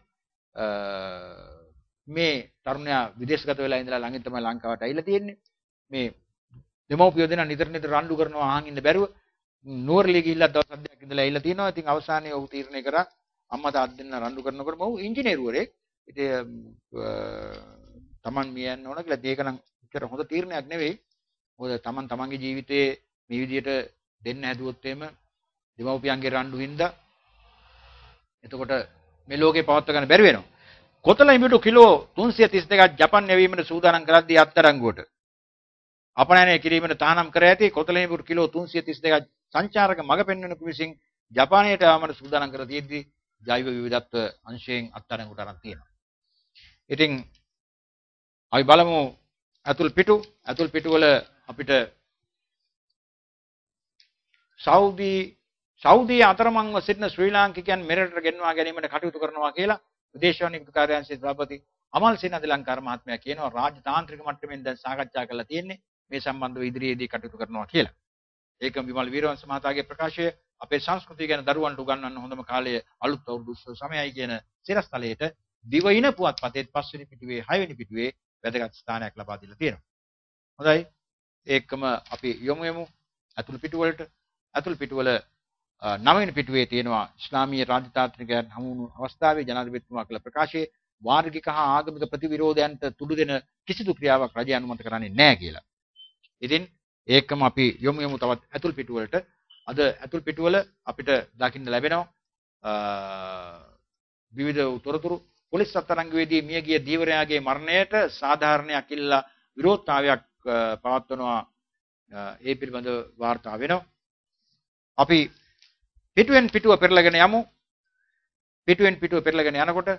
මේ තරුණයා විදේශගත වෙලා ඉඳලා ළඟින් තමයි ලංකාවට ඇවිල්ලා තියෙන්නේ. මේ දෙමව්පියෝ දෙනා නිතර නිතර රණ්ඩු කරනවා අහන් ඉන්න බැරුව නුවරඑළිය ගිහිල්ලා දවස් හතක් ඉඳලා ඇවිල්ලා තියෙනවා. ඉතින් අවසානයේ ඔහු තීරණය කරා අම්මා තාත්තා දෙන්න රණ්ඩු කරනකොට ඔහු ඉංජිනේරුවරයෙක්. ඉතින් තමන් මිය යන්න ඕන කියලා ඒක නම් උච්චර හොඳ තීරණයක් නෙවෙයි. මොකද තමන් තමන්ගේ ජීවිතේ මේ විදිහට දෙන්න හැදුවොත් එහෙම දෙමව්පියන්ගේ රණ්ඩු හින්දා එතකොට මේ ලෝකේ පවත්වා ගන්න බැරි වෙනවා. කොතල ඉඹුටු කිලෝ තුන්සිය තිස් දෙකක් ජපන් යැවීමට සූදානම් කරද්දී අත්අඩංගුවට අපනයනය කිරීමට තහනම් කර ඇති කොතල ඉඹුටු කිලෝ තුන්සිය තිස් දෙකක් සංචාරක මඟ පෙන්වන විසින් ජපානයට යාමට සූදානම් කර තියෙද්දී ජෛව විවිධත්ව අංශයෙන් අත්අඩංගුවට අරන් තියෙනවා. ඉතින් අපි බලමු අතුල් පිටු අතුල් පිටු වල අපිට සෞදි සෞදිය අතරමංව සිටින ශ්‍රී ලාංකිකයන් මෙරටට ගෙන්වා ගැනීමට කටයුතු කරනවා කියලා විදේශ වාණිජ්‍ය කාර්යාංශයේ සභාපති අමල් සේනාධිලංකාර මහත්මයා කියනවා. රාජතාන්ත්‍රික මට්ටමින් දැන් සාකච්ඡා කරලා තියෙන්නේ මේ සම්බන්ධව ඉදිරියේදී කටයුතු කරනවා කියලා. ඒකම විමල් වීරවංශ මහතාගේ ප්‍රකාශය අපේ සංස්කෘතිය ගැන දරුවන්ට උගන්වන්න හොඳම කාලය අලුත් අවුරුදු උත්සව සමයයි කියන සිරස්තලයට දිවයින පුවත්පතේ පස්වෙනි පිටුවේ හයවෙනි පිටුවේ වැදගත් ස්ථානයක් ලබා දීලා තියෙනවා. හොඳයි. ඒකම අපි යමු යමු අතුල් පිටු වලට. අතුල් පිටු වල නවවෙනි පිටුවේ තියෙනවා ඉස්ලාමීය රාජතාන්ත්‍රිකයන් හමු වුණු අවස්ථාවේ ජනාධිපතිතුමා කළ ප්‍රකාශයේ වාර්ගික හා ආගමික ප්‍රතිවිරෝධයන්ට තුඩු දෙන කිසිදු ක්‍රියාවක් රජය අනුමත කරන්නේ නැහැ කියලා. ඉතින් ඒකම අපි යමු යමු තවත් අතුල් පිටු වලට. අද අතුල් පිටු වල අපිට දකින්න ලැබෙනවා විවිධ තොරතුරු. පොලිස් අත්අඩංගුවේදී මියගිය දීවරයාගේ මරණයට සාධාරණයක් ඉල්ලා විරෝධතාවයක් පවත්වනවා. ඒ පිළිබඳව වාර්තා වෙනවා. අපි පිටුවෙන් පිටුව පෙරලගෙන යමු. පිටුවෙන් පිටුව පෙරලගෙන යනකොට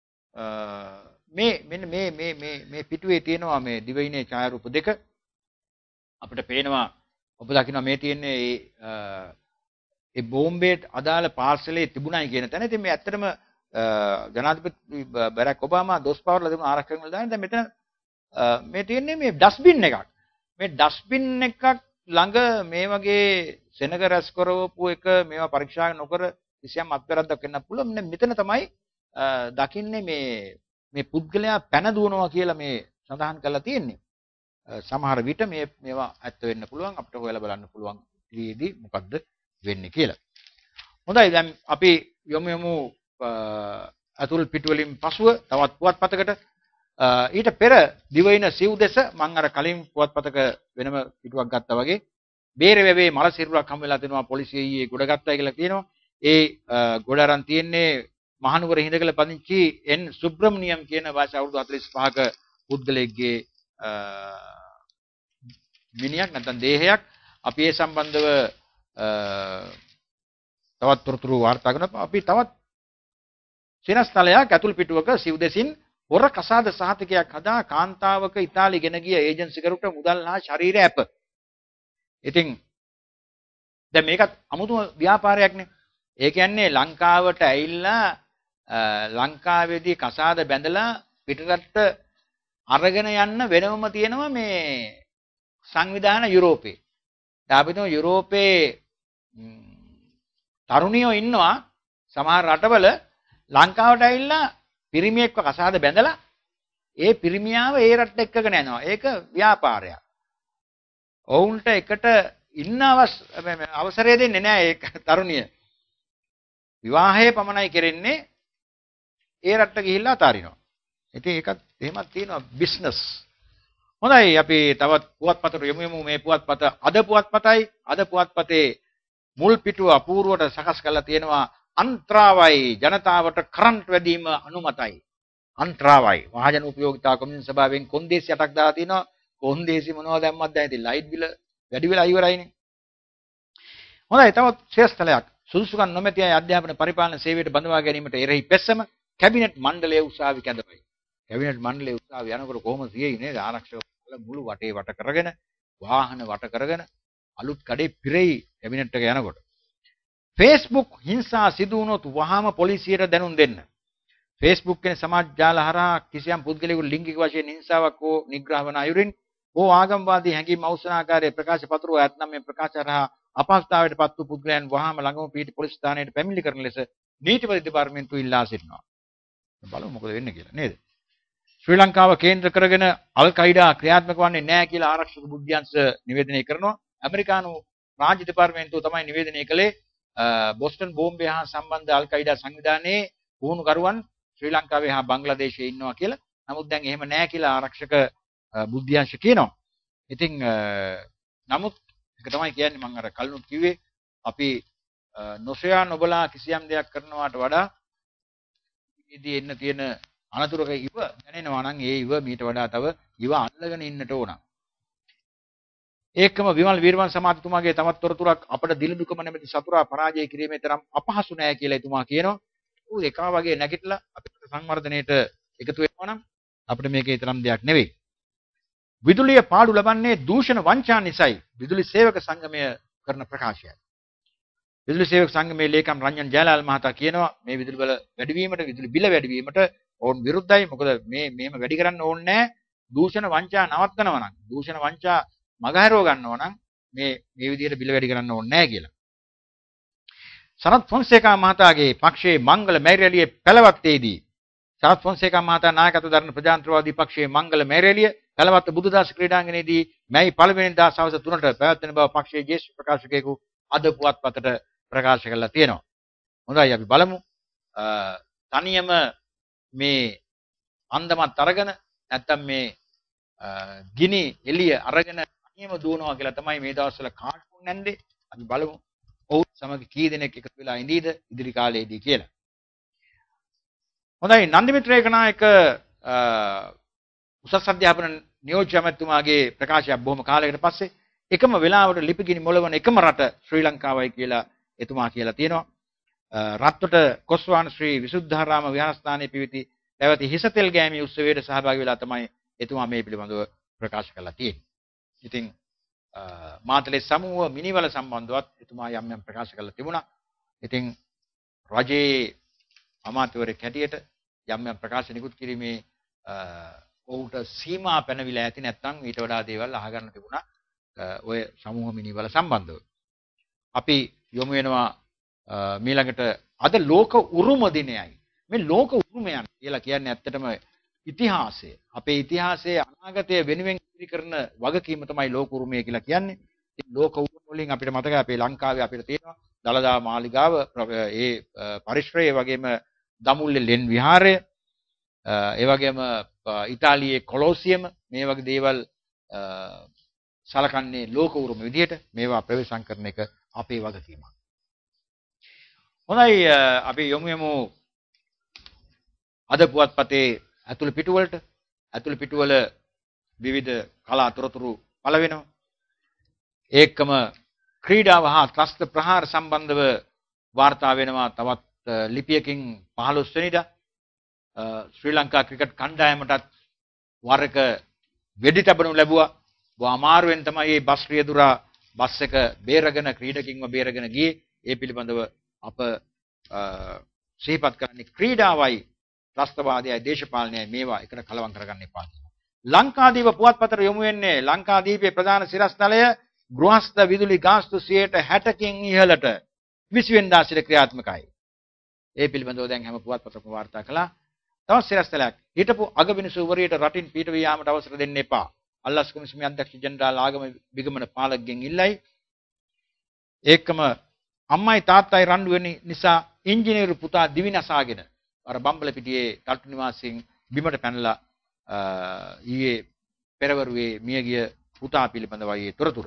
මේ මෙන්න මේ මේ මේ මේ පිටුවේ තියෙනවා මේ දිවයිනේ ඡායාරූප දෙක. අපිට පේනවා ඔබ දකිනවා මේ තියෙන්නේ ඒ ඒ බෝම්බේට අදාළ පාර්සලේ තිබුණයි කියන තැන. ඉතින් මේ ඇත්තටම ජනාධිපති බරක් ඔබාමා දොස් පවර්ලා දෙන ආරක්ෂක නිලධාරීන් දැන් මෙතන මේ තියෙන්නේ මේ ඩස්බින් එකක්. මේ ඩස්බින් එකක් ළඟ මේ වගේ සෙනග රැස් කරවපු එක මේවා පරීක්ෂා නොකර කිසියම් අත්වැරද්දක් වෙන්න පුළුවන්. මෙන්න මෙතන තමයි දකින්නේ මේ මේ පුද්ගලයා පැන දුවනවා කියලා මේ සඳහන් කරලා තියෙන්නේ. සමහර විට මේ මේවා ඇත්ත වෙන්න පුළුවන්. අපිට හොයලා බලන්න පුළුවන් ඉතිරිදී මොකද්ද වෙන්නේ කියලා. හොඳයි දැන් අපි යමු යමු අතුල් පිටු වලින් පසුව තවත් පුවත්පතකට ඊට පෙර දිවයින සිව් දෙස මම අර කලින් පුවත්පතක වෙනම පිටුවක් ගත්තා වගේ බේරේ වැවේ මල සිරුරක් හම් වෙලා තිනවා පොලිසිය ඊයේ ගොඩ ගත්තා කියලා කියනවා. ඒ ගොඩ අරන් තියෙන්නේ මහනුවර හිඳකල පදිංචි එන් සුබ්‍රමණියම් කියන වයස අවුරුදු හතළිස් පහක පුද්ගලයෙක්ගේ මිනිහක් නැත්නම් දේහයක්. අපි ඒ සම්බන්ධව තවත් තොරතුරු වාර්තා කරනවා. අපි තවත් සෙනස්තලයක් ඇතුල් පිටුවක සිව් දෙසින් හොර කසාද සහතිකයක් හදා කාන්තාවක ඉතාලි ගෙන ගිය ඒජන්සිකරුට මුදල් හා ශරීර ඇප. ඉතින් දැන් මේකත් අමුතුම ව්‍යාපාරයක්නේ. ඒ කියන්නේ ලංකාවට ඇවිල්ලා ලංකාවේදී කසාද බැඳලා පිටරට අරගෙන යන්න වෙනවම තියෙනවා මේ සංවිධාන යුරෝපේ. තාපිතෝ යුරෝපේ තරුණියෝ ඉන්නවා සමහර රටවල ලංකාවට ඇවිල්ලා පිරිමියෙක්ව කසාද බැඳලා ඒ පිරිමියාව ඒ රටට එක්කගෙන යනවා. ඒක ව්‍යාපාරයක්. ඔවුන්ට එකට ඉන්න අවසරය දෙන්නේ නැහැ ඒ තරුණිය. විවාහය පමණයි කෙරෙන්නේ ඒ රටට ගිහිල්ලා අතාරිනවා. ඉතින් ඒකත් එහෙමත් තියෙනවා බිස්නස්. හොඳයි අපි තවත් පුවත්පතට යමු යමු මේ පුවත්පත අද පුවත්පතයි අද පුවත්පතේ මුල් පිටුව අපූර්වට සකස් කරලා තියෙනවා අන්ත්‍රාවයි ජනතාවට කරන්ට් වැඩිම අනුමතයි. අන්ත්‍රාවයි මහජන උපයෝගිතා කොමියුන් සභාවෙන් කොන්දේසි අටක් දාලා තිනවා. කොන්දේසි මොනවද දැම්මත් දැන් ඉතින් ලයිට් බිල වැඩි වෙලා ඉවරයිනේ. හොඳයි තවත් ශේෂ්ඨලයක් සුදුසුකම් නොමැති අය අධ්‍යාපන පරිපාලන සේවයට බඳවා ගැනීමට එරෙහි පෙස්සම කැබිනට් මණ්ඩලයේ උසාවි කැඳවයි. කැබිනට් මණ්ඩලයේ උසාවි යනකොට කොහොමද සියයි නේද ආරක්ෂක මුළු වටේ වට කරගෙන වාහන වට කරගෙන අලුත් කඩේ පිරෙයි කැබිනට් එක යනකොට. Facebook හිංසා සිදු වුණොත් වහාම පොලිසියට දැනුම් දෙන්න. Facebook කියන සමාජ ජාල හරහා කිසියම් පුද්ගලයෙකුට ලිංගික වශයෙන් හිංසාවක් හෝ නිග්‍රහ වන අයුරින් හෝ ආගම්වාදී හැඟීම් අවසන ආකාරයේ ප්‍රකාශ පත්‍රව ඇතනම් මේ ප්‍රකාශ හරහා අපහසුතාවයට පත් වූ පුද්ගලයන් වහාම ළඟම පිහිටි පොලිස් ස්ථානයට පැමිණිලි කරන ලෙස නීතිපති දෙපාර්තමේන්තුව ඉල්ලා සිටිනවා. බලමු මොකද වෙන්නේ කියලා නේද? ශ්‍රී ලංකාව කේන්ද්‍ර කරගෙන අල් කයිඩා ක්‍රියාත්මක වන්නේ නැහැ කියලා ආරක්ෂක බුද්ධ්‍යංශ නිවේදනය කරනවා. ඇමරිකානු රාජ්‍ය දෙපාර්තමේන්තුව තමයි නිවේදනය කළේ බොස්ටන් බෝම්බය හා සම්බන්ධ අල් කයිඩා සංවිධානයේ පුහුණුකරුවන් ශ්‍රී ලංකාවේ හා බංග්ලාදේශයේ ඉන්නවා කියලා. නමුත් දැන් එහෙම නැහැ කියලා ආරක්ෂක බුද්ධ්‍යංශ කියනවා. ඉතින් නමුත් ඒක තමයි කියන්නේ මම අර කලිනුත් කිව්වේ අපි නොසොයා නොබලා කිසියම් දෙයක් කරනවාට වඩා ඉදී එන්න තියෙන අනතුරක ඉව දැනෙනවා නම් ඒ ඉව මීට වඩා තව ඉව අල්ලගෙන ඉන්නට ඕන. ඒකම විමල් වීරවංශ සමාජතුමාගේ තවත් තොරතුරක් අපට දිලිඳුකම නැමැති සතුරා පරාජය කිරීමේ තරම් අපහසු නෑ කියලා එතුමා කියනවා. ඌ එකා වගේ නැගිටලා අපිට සංවර්ධනයට එකතු වෙනවා නම් අපිට මේකේ තරම් දෙයක් නෙවෙයි. විදුලිය පාඩු ලබන්නේ දූෂණ වංචා නිසායි විදුලි සේවක සංගමය කරන ප්‍රකාශයයි. විදුලි සේවක සංගමේ ලේකම් රංජන් ජයලාල් මහතා කියනවා මේ විදුලි බල වැඩිවීමට විදුලි බිල වැඩිවීමට ඕන් විරුද්ධයි. මොකද මේ මේම වැඩි කරන්න ඕනේ නැහැ. දූෂණ වංචා නවත්තනවා නම් දූෂණ වංචා මගහැරව ගන්නවා නම් මේ මේ විදිහට බිල වැඩි කරන්න ඕනේ නැහැ කියලා. සරත් ෆොන්සේකා මහතාගේ පක්ෂයේ මංගල මැරැලියේ පැලවත්තේදී සරත් ෆොන්සේකා මහතා නායකත්ව දරන ප්‍රජාතන්ත්‍රවාදී පක්ෂයේ මංගල මැරැලිය පැලවත්ත බුදුදාස ක්‍රීඩාංගණයේදී මැයි පළවෙනිදා සවස් තුනට පැවැත්වෙන බව පක්ෂයේ ජ්‍යෙෂ්ඨ ප්‍රකාශකයෙකු අද පුවත්පතට ප්‍රකාශ කළා තියෙනවා. හොඳයි අපි බලමු. තනියම මේ අන්දමත් අරගෙන නැත්තම් මේ ගිනි එළිය අරගෙන තනියම දුවනවා කියලා තමයි මේ දවස්වල කාටුන් නැන්දේ. අපි බලමු ඔව් සමග කී දෙනෙක් එකතු වෙලා ඉඳීද ඉදිරි කාලයේදී කියලා. හොඳයි නන්දි මිත්‍ර ඒකනායක උසස් අධ්‍යාපන නියෝජ්‍ය ඇමතුමාගේ ප්‍රකාශයක් බොහොම කාලයකට පස්සේ එකම වෙලාවට ලිපිගිනි මොළවන එකම රට ශ්‍රී ලංකාවයි කියලා එතුමා කියලා තියෙනවා. රත්වට කොස්වාන ශ්‍රී විසුද්ධාරාම විහාරස්ථානයේ පිවිති පැවති හිසතෙල් ගෑමී උත්සවයට සහභාගී වෙලා තමයි එතුමා මේ පිළිබඳව ප්‍රකාශ කළා තියෙන්නේ. ඉතින් මාතලේ සමූහ මිනිවල සම්බන්ධවත් එතුමා යම් යම් ප්‍රකාශ කළා තිබුණා. ඉතින් රජයේ අමාත්‍යවරයෙක් හැටියට යම් යම් ප්‍රකාශ නිකුත් කිරීමේ ඔහුට සීමා පැනවිලා ඇති නැත්නම් ඊට වඩා දේවල් අහගන්න තිබුණා ඔය සමූහ මිනිවල සම්බන්ධව. අපි යොමු වෙනවා මීළඟට අද ලෝක උරුම දිනයයි. මේ ලෝක උරුමයන් කියලා කියන්නේ ඇත්තටම ඉතිහාසය. අපේ ඉතිහාසයේ අනාගතය වෙනුවෙන් ඉදිරි කරන වගකීම තමයි ලෝක උරුමය කියලා කියන්නේ. ඉතින් ලෝක උරුම වලින් අපිට මතකයි අපේ ලංකාවේ අපිට තියෙනවා දළදා මාලිගාව, ඒ පරිශ්‍රය, වගේම දමුල්ලේ ලෙන් විහාරය, ඒ වගේම ඉතාලියේ කොලොසියම, මේ වගේ දේවල් සලකන්නේ ලෝක උරුම විදිහට. මේවා ප්‍රවේශම් කරන එක අපේ වගකීමක්. හොඳයි, අපි යමු යමු අද පුවත්පතේ ඇතුළු පිටුවලට. ඇතුළු පිටුවල විවිධ කලා තොරතුරු පළ වෙනවා. ඒකම ක්‍රීඩාව හා ත්‍රස්ත ප්‍රහාර සම්බන්ධව වාර්තා වෙනවා. තවත් ලිපියකින් පහළොස් වෙනිදා ශ්‍රී ලංකා ක්‍රිකට් කණ්ඩායමටත් වරක වෙඩි තබනු ලැබුවා. බොහොම අමාරුවෙන් තමයි මේ බස් රියදුරා බස් එක බේරගෙන ක්‍රීඩකින්ව බේරගෙන ගියේ. ඒ පිළිබඳව අප සිහිපත් කරන්නේ ක්‍රීඩාවයි ත්‍රස්තවාදයයි දේශපාලනයයි මේවා එකට කලවම් කරගන්න එපා. ලංකාදීප පුවත්පතට යොමු වෙන්නේ ලංකාදීපේ ප්‍රධාන සිරස්තලය ගෘහස්ත විදුලි ගාස්තු සියයට හැටකින් ඉහළට විසි වෙනිදා සිට ක්‍රියාත්මකයි. ඒ පිළිබඳව දැන් හැම පුවත්පතකම වාර්තා කළා. තවත් සිරස්තලයක් හිටපු අගවිනිසුවරියට රටින් පිට වී යාමට අවසර දෙන්න එපා. අල්ලස් කොමිසමේ අධ්‍යක්ෂ ජෙනරාල් ආගම විගමන පාලකගෙන් ඉල්ලයි. ඒකම අම්මයි තාත්තයි රණ්ඩු වෙන නිසා ඉංජිනේරු පුතා දිවි නසාගෙන අර බම්බලපිටියේ තට්ටු නිවාසයෙන් බිමට පැනලා ඊයේ පෙරවරුවේ මියගිය පුතා පිළිබඳවයි ඒ තොරතුර.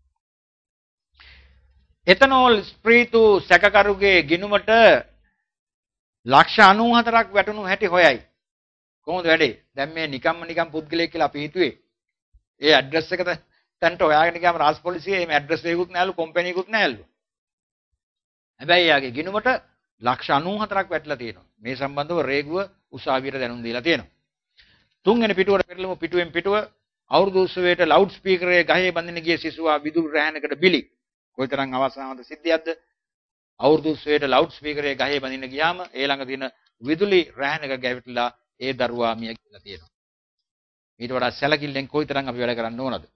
එතනෝල් ස්ප්‍රීතු සැකකරුගේ ගිණුමට ලක්ෂ අනූ හතරක් වැටුණු හැටි හොයයි. කොහොමද වැඩේ? දැන් මේ නිකම්ම නිකම් පුද්ගලයෙක් කියලා අපි හිතුවේ. ඒ ඇඩ්‍රස් එක තන්ට හොයාගෙන ගියාම රාජ් පොලිසිය එහෙම ඇඩ්‍රස් එකකුත් නැහැලු, කම්පැනි එකකුත් නැහැලු. හැබැයි යාගේ ගිණුමට ලක්ෂ අනූ හතරක් වැටලා තියෙනවා. මේ සම්බන්ධව රේගුව උසාවියට දැනුම් දීලා තියෙනවා. තුන්වෙනි පිටුවට පෙරළමු. පිටුවෙන් පිටුව අවුරුදු උත්සවයට ලවුඩ් ස්පීකරයේ ගහේ බඳින ගිය සිසුවා විදුලි රැහැනකට බිලි. කොයිතරම් අවසානද සිද්ධියක්ද? අවුරුදු උත්සවයට ලවුඩ් ස්පීකරයේ ගහේ බඳින්න ගියාම ඒ ළඟ තියෙන විදුලි රැහැනක ගැවිట్లా ඒ දරුවා මිය ගිහලා තියෙනවා. ඊට වඩා සැලකිල්ලෙන් කොයිතරම් අපි වැඩ කරන්න ඕනද?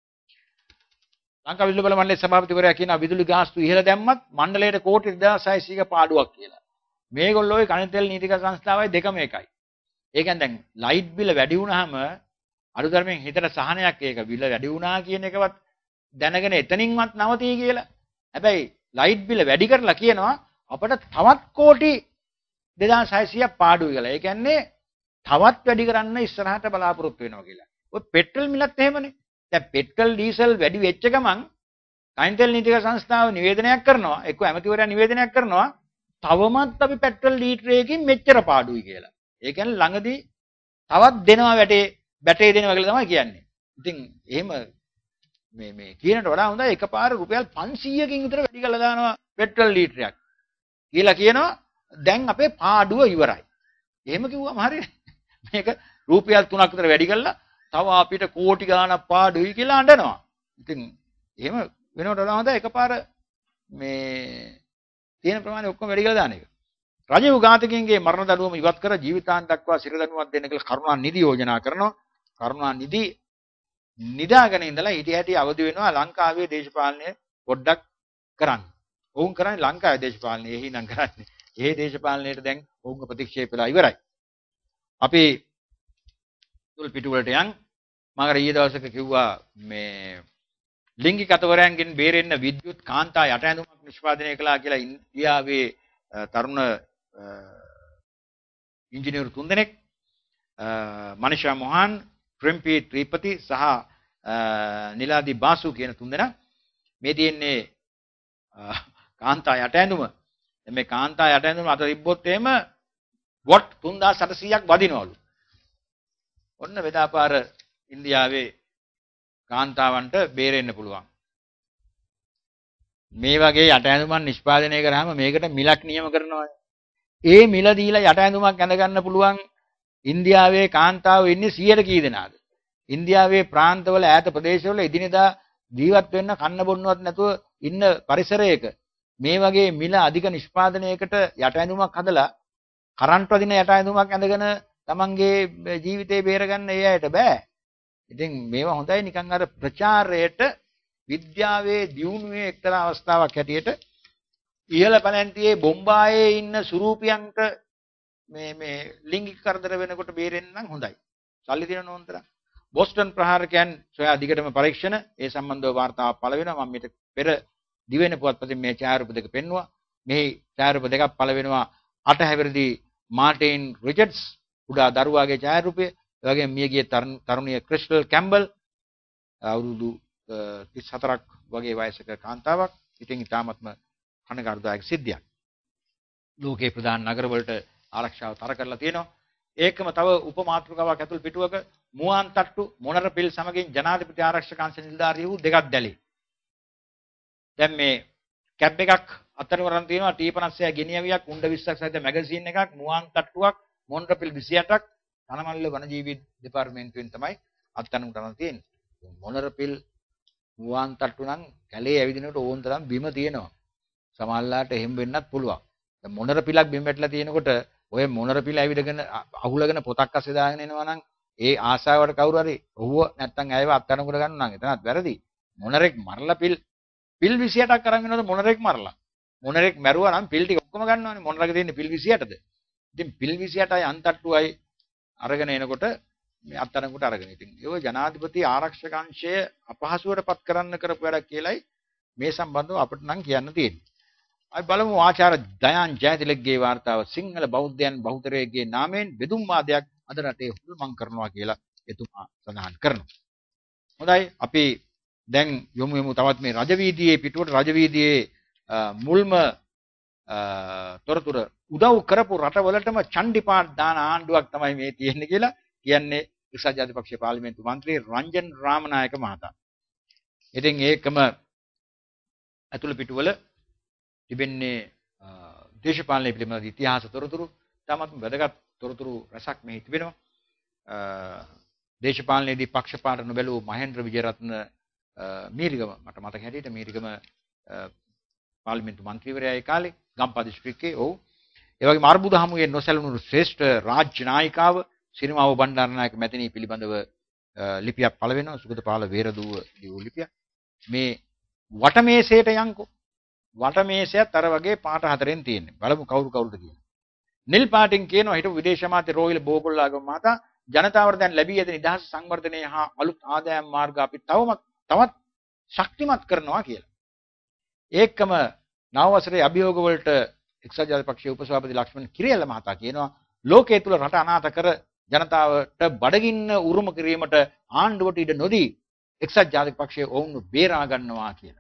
ලංකා විදුලි බල මණ්ඩලයේ සභාපතිවරයා කියනවා විදුලි ගාස්තු ඉහළ දැම්මත් මණ්ඩලයට කෝටි දෙදාස් හයසීයක පාඩුවක් කියලා. මේගොල්ලෝ ඒ කණිතෙල් නීතික සංස්ථාවයි දෙකම එකයි. ඒ කියන්නේ දැන් ලයිට් බිල වැඩි වුණාම අනුධර්මයෙන් හිතට සහනයක් ඒක බිල වැඩි වුණා කියන එකවත් දැනගෙන එතනින්වත් නවතී කියලා. හැබැයි ලයිට් බිල වැඩි කරලා කියනවා අපිට තවත් කෝටි දෙදාස් හයසීයක් පාඩුයි කියලා. ඒ කියන්නේ තවත් වැඩි කරන්න ඉස්සරහට බලාපොරොත්තු වෙනවා කියලා. ඔය පෙට්‍රල් මිලත් එහෙමනේ. දැන් පෙට්‍රල් ඩීසල් වැඩි වෙච්ච ගමන් කයින්තෙල් නීතික සංස්ථාව නිවේදනයක් කරනවා. එක්ක ඇමතිවරයා නිවේදනයක් කරනවා තවමත් අපි පෙට්‍රල් ලීටරයකින් මෙච්චර පාඩුයි කියලා. ඒ කියන්නේ ළඟදී තවත් දෙනවා වැටේ බැටේ දෙනවා කියලා තමයි කියන්නේ. ඉතින් එහෙම මේ මේ කියනට වඩා හොඳයි එකපාර රුපියල් පන්සීයකින් විතර වැඩි කරලා දානවා පෙට්‍රල් ලීටරයක් කියලා කියනවා. දැන් අපේ පාඩුව ඉවරයි. එහෙම කිව්වම හරියන්නේ. මේක රුපියල් තුනක් විතර වැඩි කරලා තව අපිට කෝටි ගාණක් පාඩුයි කියලා අඬනවා. ඉතින් එහෙම වෙනවට වඩා හොඳයි එකපාර මේ තියෙන ප්‍රමාණය ඔක්කොම වැඩි කරලා දාන එක. රජීව් ඝාතකයන්ගේ මරණ දඬුවම ඉවත් කර ජීවිතාන්ත දක්වා සිර දඬුවමක් දෙන්න කියලා කරුණා නිධි යෝජනා කරනවා. කරුණා නිධි නිදාගෙන ඉඳලා හිටිය හැටි අවදි වෙනවා ලංකාවේ දේශපාලනය පොඩ්ඩක් කරන්න. ඔවුන් කරන්නේ ලංකාවේ දේශපාලනය එහි නම් කරන්නේ. ඒ දේශපාලනයට දැන් ඔවුන්ව ප්‍රතික්ෂේප වෙලා ඉවරයි. අපි තුල් පිටු වලට යන් මම අර ඊයේ දවසක කිව්වා මේ ලිංගික අතවරයන්ගෙන් බේරෙන්න විද්‍යුත් කාන්තා යට ඇඳුමක් නිෂ්පාදනය කළා කියලා ඉන්දියාවේ තරුණ ඉංජිනේරු තුන්දෙනෙක් මනිෂා මොහන්, ට්‍රිම්පී ත්‍රිපති සහ නිලාදි බාසු කියන තුන්දෙනා මේ තියෙන්නේ කාන්තා යට ඇඳුම. මේ කාන්තා යට ඇඳුම අත තිබ්බොත් එහෙම වොට් තුන්දාස් අටසීයක් වදිනවලු. ඔන්න වෙදාපාර ඉන්දියාවේ කාන්තාවන්ට බේරෙන්න පුළුවන්. මේ වගේ යට ඇඳුමක් නිෂ්පාදනය කරාම මේකට මිලක් නියම කරනවා. ඒ මිල දීලා යට ඇඳුමක් ඇඳ ගන්න පුළුවන් ඉන්දියාවේ කාන්තාවෝ ඉන්නේ සියයට කී දෙනාද? ඉන්දියාවේ ප්‍රාන්තවල ඈත ප්‍රදේශවල එදිනෙදා ජීවත් වෙන්න කන්න බොන්නවත් නැතුව ඉන්න පරිසරයක මේ වගේ මිල අධික නිෂ්පාදනයකට යට ඇඳුමක් හදලා කරන්ට් වදින යට ඇඳුමක් ඇඳගෙන තමන්ගේ ජීවිතේ බේරගන්න ඒ අයට බෑ. ඉතින් මේවා හොඳයි නිකන් අර ප්‍රචාරයට විද්‍යාවේ දියුණුවේ එක්තරා අවස්ථාවක් හැටියට ඉහළ පැලැන්තියේ බොම්බායේ ඉන්න සුරූපියන්ට මේ මේ ලිංගික කරදර වෙනකොට බේරෙන්න නම් හොඳයි. සල්ලි දෙන නෝන්තර. බොස්ටන් ප්‍රහාරකයන් සොයා දිගටම පරීක්ෂණ ඒ සම්බන්ධව වාර්තාවක් පළ වෙනවා. මම මේක පෙර දිවෙන පුවත්පතින් මේ ඡායාරූප දෙක පෙන්වුවා. මේ ඡායාරූප දෙකක් පළ වෙනවා අට හැවිරිදි මාර්ටින් රිචඩ්ස් උඩා දරුවාගේ ඡායාරූපය. ඒ වගේම මියගිය තරුණිය ක්‍රිස්ටල් කැම්බල් අවුරුදු තිස් හතරක් වගේ වයසක කාන්තාවක්. ඉතින් ඊටාත්ම කනගාටුදායක සිද්ධියක්. ලෝකේ ප්‍රධාන නගරවලට ආරක්ෂාව තර කරලා තියෙනවා. ඒකම තව උපමාතෘකාවක් ඇතුළු පිටුවක මුවන් තට්ටු මොනරපිල් සමගින් ජනාධිපති ආරක්ෂක අංශ නිලධාරියෝ දෙකක් දැලි. දැන් මේ කැබ් එකක් අතරවරන් තියෙනවා ටී පනස්සය ගෙනියවියක් උණ්ඩ විස්සක් සහිත මැගසින් එකක් මුවන් තට්ටුවක් මොනරපිල් විසි අටක් තනමල්ල වනජීවි දෙපාර්තමේන්තුවෙන් තමයි අත්අඩංගුවට ගන්න තියෙන්නේ. මොනරපිල් මුවන් තට්ටු නම් කැලේ ඇවිදිනකොට ඕන තරම් බිම තියෙනවා. සමහරලාට එහෙම වෙන්නත් පුළුවන්. දැන් මොනරපිලක් බිම වැටලා තියෙනකොට ඔය මොනරපිල ඇවිදගෙන අහුලගෙන පොතක් අස්සේ දාගෙන එනවා නම් ඒ ආසාවට කවුරු හරි ඔහුව නැත්තම් ඇයව අත්අඩංගුවට ගන්න නම් එතනත් වැරදි. මොනරෙක් මරලා පිල් පිල් විසි අටක් අරන් එනවද මොනරෙක් මරලා. මොනරෙක් මැරුවා නම් පිල් ටික ඔක්කොම ගන්නවනේ. මොනරගේ තියෙන්නේ පිල් විසි අටද? ඉතින් පිල් විසි අටයි අන්තට්ටුවයි අරගෙන එනකොට මේ අත්අඩංගුවට අරගෙන. ඉතින් ඒ ජනාධිපති ආරක්ෂක අංශය අපහසුවට පත් කරන්න කරපු වැඩක් කියලායි මේ සම්බන්ධව අපිට නම් කියන්න තියෙන්නේ. අපි බලමු ආචාර්ය දයාන් ජයතිලකගේ වාර්තාව සිංහල බෞද්ධයන් බහුතරයේ නාමයෙන් බෙදුම් වාදයක් අද රටේ හුල්මන් කරනවා කියලා එතුමා සඳහන් කරනවා. හොඳයි අපි දැන් යමු යමු තවත් මේ රජවීදියේ පිටුවට රජවීදියේ මුල්ම තොරතුරු උදව් කරපු රටවලටම චණ්ඩිපාඩ් දාන ආණ්ඩුවක් තමයි මේ තියෙන්නේ කියලා කියන්නේ එක්සත් ජාතික පක්ෂයේ පාර්ලිමේන්තු මන්ත්‍රී රංජන් රාමනායක මහතා. ඉතින් ඒකම අතුළු පිටුවල තිබෙන්නේ දේශපාලනය පිළිබඳ ඉතිහාස තොරතුරු තමත් වැදගත් තොරතුරු රසක් මෙහි තිබෙනවා. දේශපාලනයේදී පක්ෂපාත නොබැලූ මහේන්ද්‍ර විජේරත්න මීරිගම මට මතක හැටියට මීරිගම පාර්ලිමේන්තු මන්ත්‍රීවරයා ඒ කාලේ ගම්පහ දිස්ත්‍රික්කයේ ඔව් ඒ වගේම අර්බුද හමුවේ නොසැලුණු ශ්‍රේෂ්ඨ රාජ්‍ය නායිකාව සිරිමාව බණ්ඩාරනායක මැතිණිය පිළිබඳව ලිපියක් පළ වෙනවා සුගතපාල වේරදුව ලියූ ලිපියක්. මේ වටමේසයට යන්කෝ වටමේසයත් අර වගේ පාට හතරෙන් තියෙන්නේ. බලමු කවුරු කවුරුද කියන්නේ. නිල් පාටින් කියනවා හිටපු විදේශ අමාත්‍ය රෝහිල බෝකොල්ලාගම මහතා ජනතාවට දැන් ලැබී ඇති නිදහස් සංවර්ධනය හා අලුත් ආදායම් මාර්ග අපි තවමත් තවත් ශක්තිමත් කරනවා කියලා. ඒකම නව වසරේ අභියෝග වලට එක්සත් ජාතික පක්ෂයේ උපසභාපති ලක්ෂ්මන් කිරියල්ල මහතා කියනවා ලෝකයේ තුල රට අනාථ කර ජනතාවට බඩගින්න උරුම කිරීමට ආණ්ඩුවට ඉඩ නොදී එක්සත් ජාතික පක්ෂයේ ඔවුන්ව බේරා ගන්නවා කියලා.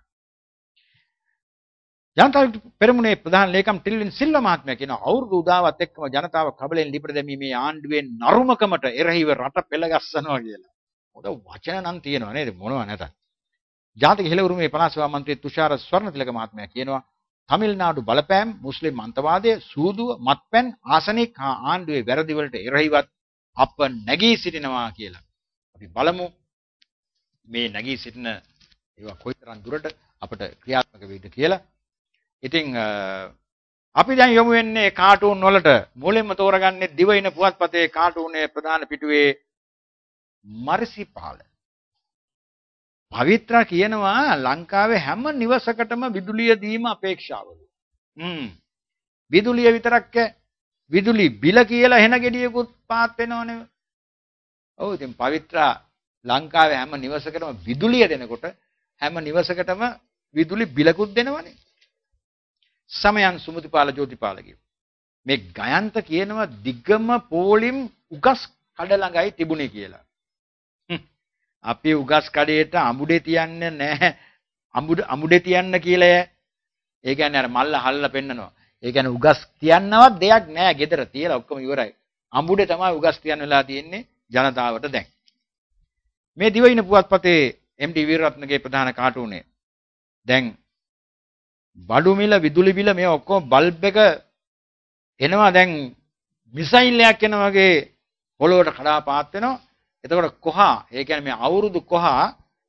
ජනතා පෙරමුණේ ප්‍රධාන ලේකම් ටිල්වින් සිල්වා මහත්මයා කියන අවුරුදු උදාවත් එක්කම ජනතාව කබලෙන් ලිපට දැමීමේ ආණ්ඩුවේ නරුමකමට එරෙහිව රට පෙළගස්සනවා කියලා. මොකද වචන නම් තියෙනවා නේද මොනව නැතත්. ජාතික හෙළ උරුමේ පළාත් සභා මන්ත්‍රී තුෂාර ස්වර්ණතිලක මහත්මයා කියනවා තමිල්නාඩු බලපෑම් මුස්ලිම් අන්තවාදය සූදුව මත්පැන් ආසනික් හා ආණ්ඩුවේ වැරදි වලට එරෙහිවත් අප නැගී සිටිනවා කියලා. අපි බලමු මේ නැගී සිටින ඒවා කොයිතරම් දුරට අපට ක්‍රියාත්මක වෙයිද කියලා. ඉතින් අපි දැන් යමු වෙන්නේ කාටුන් වලට. මුලින්ම තෝරගන්නේ දිවයින පුවත්පතේ කාටුනේ ප්‍රධාන පිටුවේ මර්සිපාල. පවිත්‍රා කියනවා ලංකාවේ හැම නිවසකටම විදුලිය දීම අපේක්ෂාවලු. හ්ම්. විදුලිය විතරක් විදුලි බිල කියලා එහෙන ගෙඩියකුත් පාත් වෙනවනේ. ඔව් ඉතින් පවිත්‍රා ලංකාවේ හැම නිවසකටම විදුලිය දෙනකොට හැම නිවසකටම විදුලි බිලකුත් දෙනවනේ. සමයන් සුමුතිපාල ජෝතිපාලගේ මේ ගයන්ත කියනවා දිගම පෝලිම් උගස් කඩ ළඟයි තිබුණේ කියලා. අපි උගස් කඩේට අමුඩේ තියන්නේ නැහැ. අමුඩ අමුඩේ තියන්න කියලා. ඒ කියන්නේ අර මල්ල හල්ලා පෙන්නනවා. ඒ කියන්නේ උගස් තියන්නවත් දෙයක් නැහැ. ගෙදර තියලා ඔක්කොම ඉවරයි. අමුඩේ තමයි උගස් තියන්න වෙලා තියෙන්නේ ජනතාවට දැන්. මේ දිවයින පුවත්පතේ එම් ඩී වීරරත්නගේ ප්‍රධාන කාටුනේ දැන් බඩු මිල විදුලි බිල මේ ඔක්කොම බල්බ් එක එනවා දැන් මිසයිල් එකක් එන වගේ පොළොවට කඩා පාත් වෙනවා. එතකොට කොහා ඒ කියන්නේ මේ අවුරුදු කොහා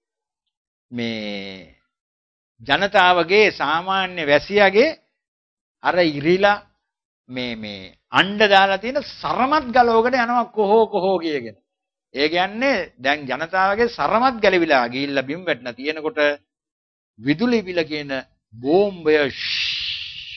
මේ ජනතාවගේ සාමාන්‍ය වැසියාගේ අර ඉරිලා මේ මේ අණ්ඩ දාලා තියෙන සරමත් ගලවකට යනවා කොහො කොහො කියගෙන. ඒ කියන්නේ දැන් ජනතාවගේ සරමත් ගැලවිලා ගිහිල්ලා බිම් වැටෙන තියෙනකොට විදුලි බිල කියන බෝම්බය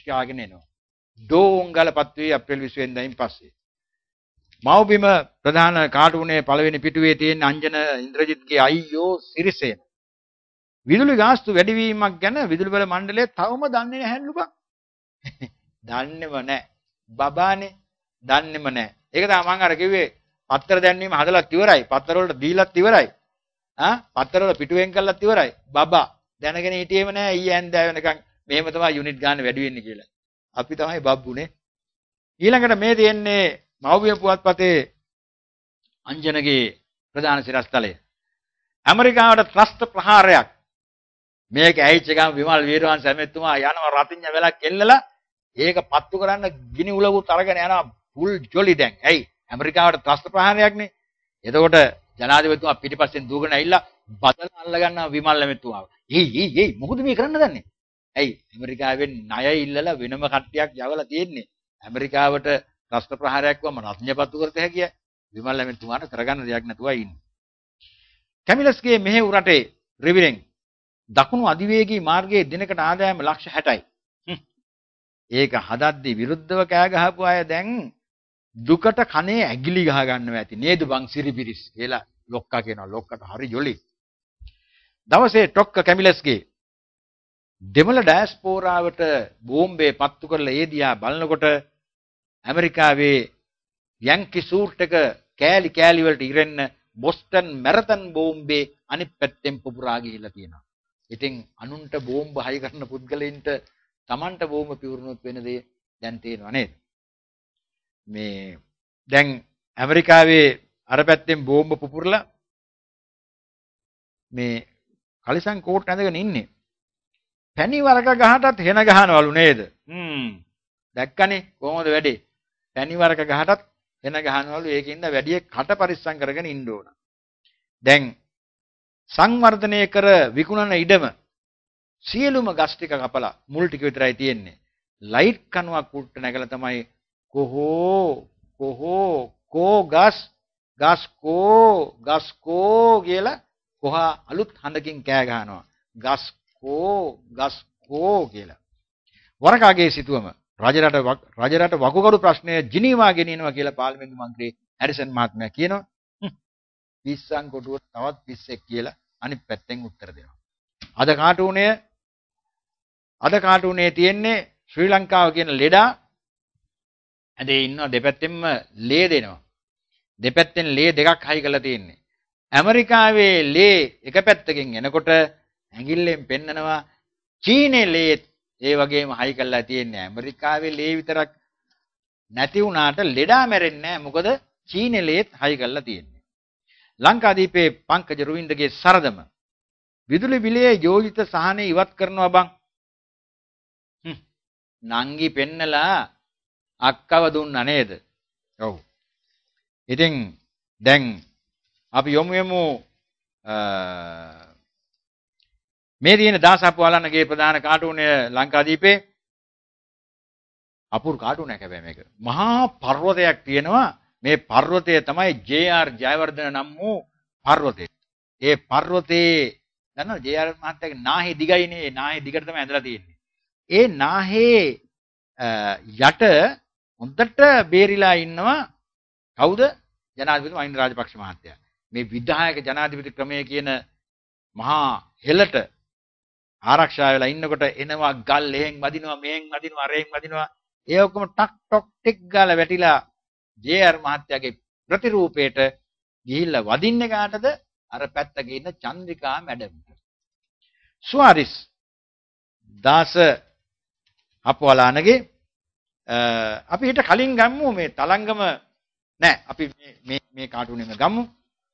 කාගෙන එනවා. ඩෝංගලපත් වේ අප්‍රේල් විසි වෙනිදායින් පස්සේ. මව්බිම ප්‍රධාන කාටුනේ පළවෙනි පිටුවේ තියෙන අංජන ඉන්ද්‍රජිත්ගේ අයියෝ සිරිසේන. විදුලි ගාස්තු වැඩිවීමක් ගැන විදුලි බල මණ්ඩලය තවම දන්නේ නැහැලු බං. දන්නේම නැහැ. බබානේ දන්නේම නැහැ. ඒක තමයි මම අර කිව්වේ පත්තර දැන්වීම හදලත් ඉවරයි. පත්තර වලට දීලත් ඉවරයි. ආ පත්තර වල පිටුවෙන් කළත් ඉවරයි. බබා දැනගෙන හිටියේම නැහැ ඊ ඇන්දෑ වෙනකන් මෙහෙම තමයි යුනිට් ගන්න වැඩි වෙන්නේ කියලා. අපි තමයි බබ්බුනේ. ඊළඟට මේ තියෙන්නේ මව්බිම පුවත්පතේ අංජනගේ ප්‍රධාන සිරස්තලය. ඇමරිකාවට ත්‍රස්ත ප්‍රහාරයක්. මේක ඇහිච්ච ගම විමල් වීරවංශ ඇමෙතුමා යනවා රතිඤ්ඤ වෙලක් එල්ලලා ඒක පත්තු කරන්න ගිනි උලකුත් අරගෙන යනවා ෆුල් ජොලි දැන්. ඇයි? ඇමරිකාවට ත්‍රස්ත ප්‍රහාරයක්නේ. එතකොට ජනාධිපතිතුමා පිටිපස්සෙන් දුවගෙන ඇවිල්ලා බදලා අල්ල ගන්නවා විමල් ඇමෙතුමාව. "එයි එයි එයි මොකද මේ කරන්න දන්නේ?" ඇයි? ඇමරිකාවෙන් ණය ඉල්ලලා වෙනම කට්ටියක් යවලා තියෙන්නේ. ඇමරිකාවට ත්‍රස්ත ප්‍රහාරයක් වම රතිඤ්ඤ පත්තු කරත හැකියි. විමල් ඇමෙතුමාට කරගන්න දෙයක් නැතුවයි ඉන්නේ. කැමිලස්ගේ මෙහෙව් රටේ රිවිරෙන් දකුණු අධිවේගී මාර්ගයේ දිනකට ආදායම ලක්ෂ හැටයි. ඒක හදද්දී විරුද්ධව කෑ ගහපු අය දැන් දුකට කනේ ඇගිලි ගහ ගන්නවා ඇති නේද බං සිරිපිරිස් කියලා ලොක්කා කියනවා. ලොක්කට හරි ජොලි. දවසේ ටොක්ක කැමිලස්ගේ දෙමළ ඩයස්පෝරාවට බෝම්බේ පත්තු කරලා ඒ දිහා බලනකොට ඇමරිකාවේ යැන්කි සූට් එක කෑලි කෑලි වලට ඉරෙන්න බොස්ටන් මැරතන් බෝම්බේ අනිත් පැත්තෙන් පුපුරා ගිහිල්ලා තියෙනවා. ඉතින් අනුන්ට බෝම්බ හයි කරන පුද්ගලයින්ට Tamanට බෝම්බ පිවුරුනොත් වෙන දේ දැන් තේරෙනව නේද? මේ දැන් ඇමරිකාවේ අර පැත්තෙන් බෝම්බ පුපුරලා මේ කලිසම් කෝට් ඇඳගෙන ඉන්නේ. පැණි වරක ගහටත් හෙන ගහනවලු නේද? හ්ම්. දැක්කනේ කොහොමද වැඩේ? පැණි වරක ගහටත් හෙන ගහනවලු. ඒකින්ද වැඩි කට පරිස්සම් කරගෙන ඉන්න ඕන. දැන් සංවර්ධනය කර විකුණන ඉඩම සියලුම ගස් ටික කපලා මුල් ටික විතරයි තියෙන්නේ. ලයිට් කණුවක් උඩට නැගලා තමයි කොහෝ කොහෝ කෝ ගස් ගස් කෝ ගස් කෝ කියලා කොහා අලුත් හඬකින් කෑ ගහනවා. ගස් කෝ ගස් කෝ කියලා. වරකාගේ සිටුවම රජරට රජරට වකුගඩු ප්‍රශ්නය ජිනීවා ගෙනියනවා කියලා පාර්ලිමේන්තු මන්ත්‍රී හැරිසන් මහත්මයා කියනවා. පිස්සන් කොටුවට තවත් පිස්සෙක් කියලා අනිත් පැත්තෙන් උත්තර දෙනවා. අද කාටුනේ අද කාටුනේ තියෙන්නේ ශ්‍රී ලංකාව කියන ලෙඩා ඇදේ ඉන්නවා දෙපැත්තෙන්ම ලේ දෙනවා. දෙපැත්තෙන් ලේ දෙකක් හයි කරලා තියෙන්නේ. ඇමරිකාවේ ලේ එක පැත්තකින් එනකොට ඇඟිල්ලෙන් පෙන්නනවා චීනේ ලේ ඒ වගේම හයි කරලා තියෙන්නේ. ඇමරිකාවේ ලේ විතරක් නැති වුණාට ලෙඩා මැරෙන්නේ නැහැ. මොකද චීනේ ලේත් හයි කරලා තියෙන්නේ. ලංකාදීපේ පංකජ රුවින්දගේ සරදම විදුලි බිලේ යෝජිත සහනේ ඉවත් කරනවා බං. නංගි පෙන්නලා අක්කව දුන්නා නේද? ඔව්. ඉතින් දැන් අපි යමු යමු මේ දින දාසප්පුවාලන්නගේ ප්‍රධාන කාටුනය ලංකාදීපේ අපූර්ව කාටුනයක් හැබැයි මේක. මහා පර්වතයක් තියෙනවා. මේ පර්වතය තමයි ජේ ආර් ජයවර්ධන නම් වූ පර්වතය. ඒ පර්වතේ දන්නවද ජේ ආර් මහත්තයාගේ නාහේ දිගයිනේ. ඒ නාහේ දිගට තමයි ඇඳලා තියෙන්නේ. ඒ නාහේ යට හොඳට බේරිලා ඉන්නවා කවුද? ජනාධිපති මහින්ද රාජපක්ෂ මහත්තයා. මේ විධායක ජනාධිපති ක්‍රමය කියන මහා හෙළට ආරක්ෂා වෙලා ඉන්නකොට එනවා ගල් එහෙන් වදිනවා මෙහෙන් වදිනවා අරෙන් වදිනවා ඒ ඔක්කොම ටක් ටොක් ටික් ගාලා වැටිලා ජේ ආර් මහත්තයාගේ ප්‍රතිරූපයට ගිහිල්ලා වදින්නේ කාටද? අර පැත්තක ඉන්න චන්ද්‍රිකා මැඩම්ට. සුවාරිස් දාස අපවලානගේ අපි හිට කලින් ගම්මු මේ තලංගම නෑ අපි මේ මේ මේ කාටුනේම ගම්මු.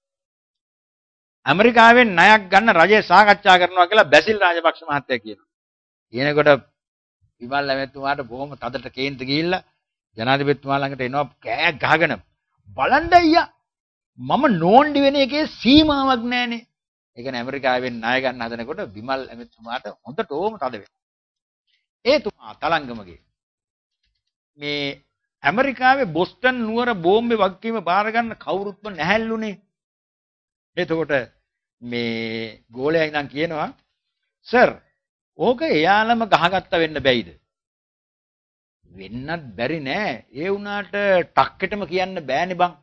ඇමරිකාවෙන් ණයක් ගන්න රජය සාකච්ඡා කරනවා කියලා බැසිල් රාජපක්ෂ මහත්තයා කියනවා. කියනකොට විමල් ඇමෙතුමාට බොහොම තදට කේන්ති ගිහිල්ලා ජනාධිපතිතුමා ළඟට එනවා කෑ ගහගෙන බලන්න අයියා මම නෝන්ඩි වෙන එකේ සීමාවක් නැහනේ. ඒ කියන්නේ ඇමරිකාවෙන් ණය ගන්න හදනකොට විමල් ඇමෙතුමාට හොඳට ඕම තද වෙනවා. ඒ තුමා තලංගමගේ මේ ඇමරිකාවේ බොස්ටන් නුවර බෝම්බේ වගකීම බාර ගන්න කවුරුත්ම නැහැල්ලුනේ. එතකොට මේ ගෝලයා ඉඳන් කියනවා සර් ඕක එයාලම ගහගත්ත වෙන්න බැයිද? වෙන්නත් බැරි නෑ. ඒ වුණාට ටක්කෙටම කියන්න බෑනේ බං.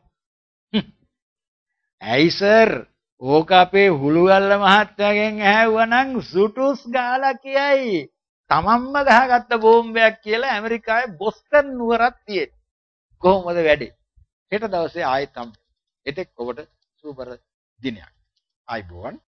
ඇයි සර්? ඕක අපේ හුළුගල්ල මහත්තයාගෙන් ඇහුවනම් සුටුස් ගාලා කියයි. තමන්ම ගහගත්ත බෝම්බයක් කියලා ඇමරිකාවේ බොස්ටන් නුවරක් තියෙන. කොහොමද වැඩේ? හෙට දවසේ ආයෙත් හම්බ. එතෙක් ඔබට සුබර දිනයක්. ආයිබෝවන්.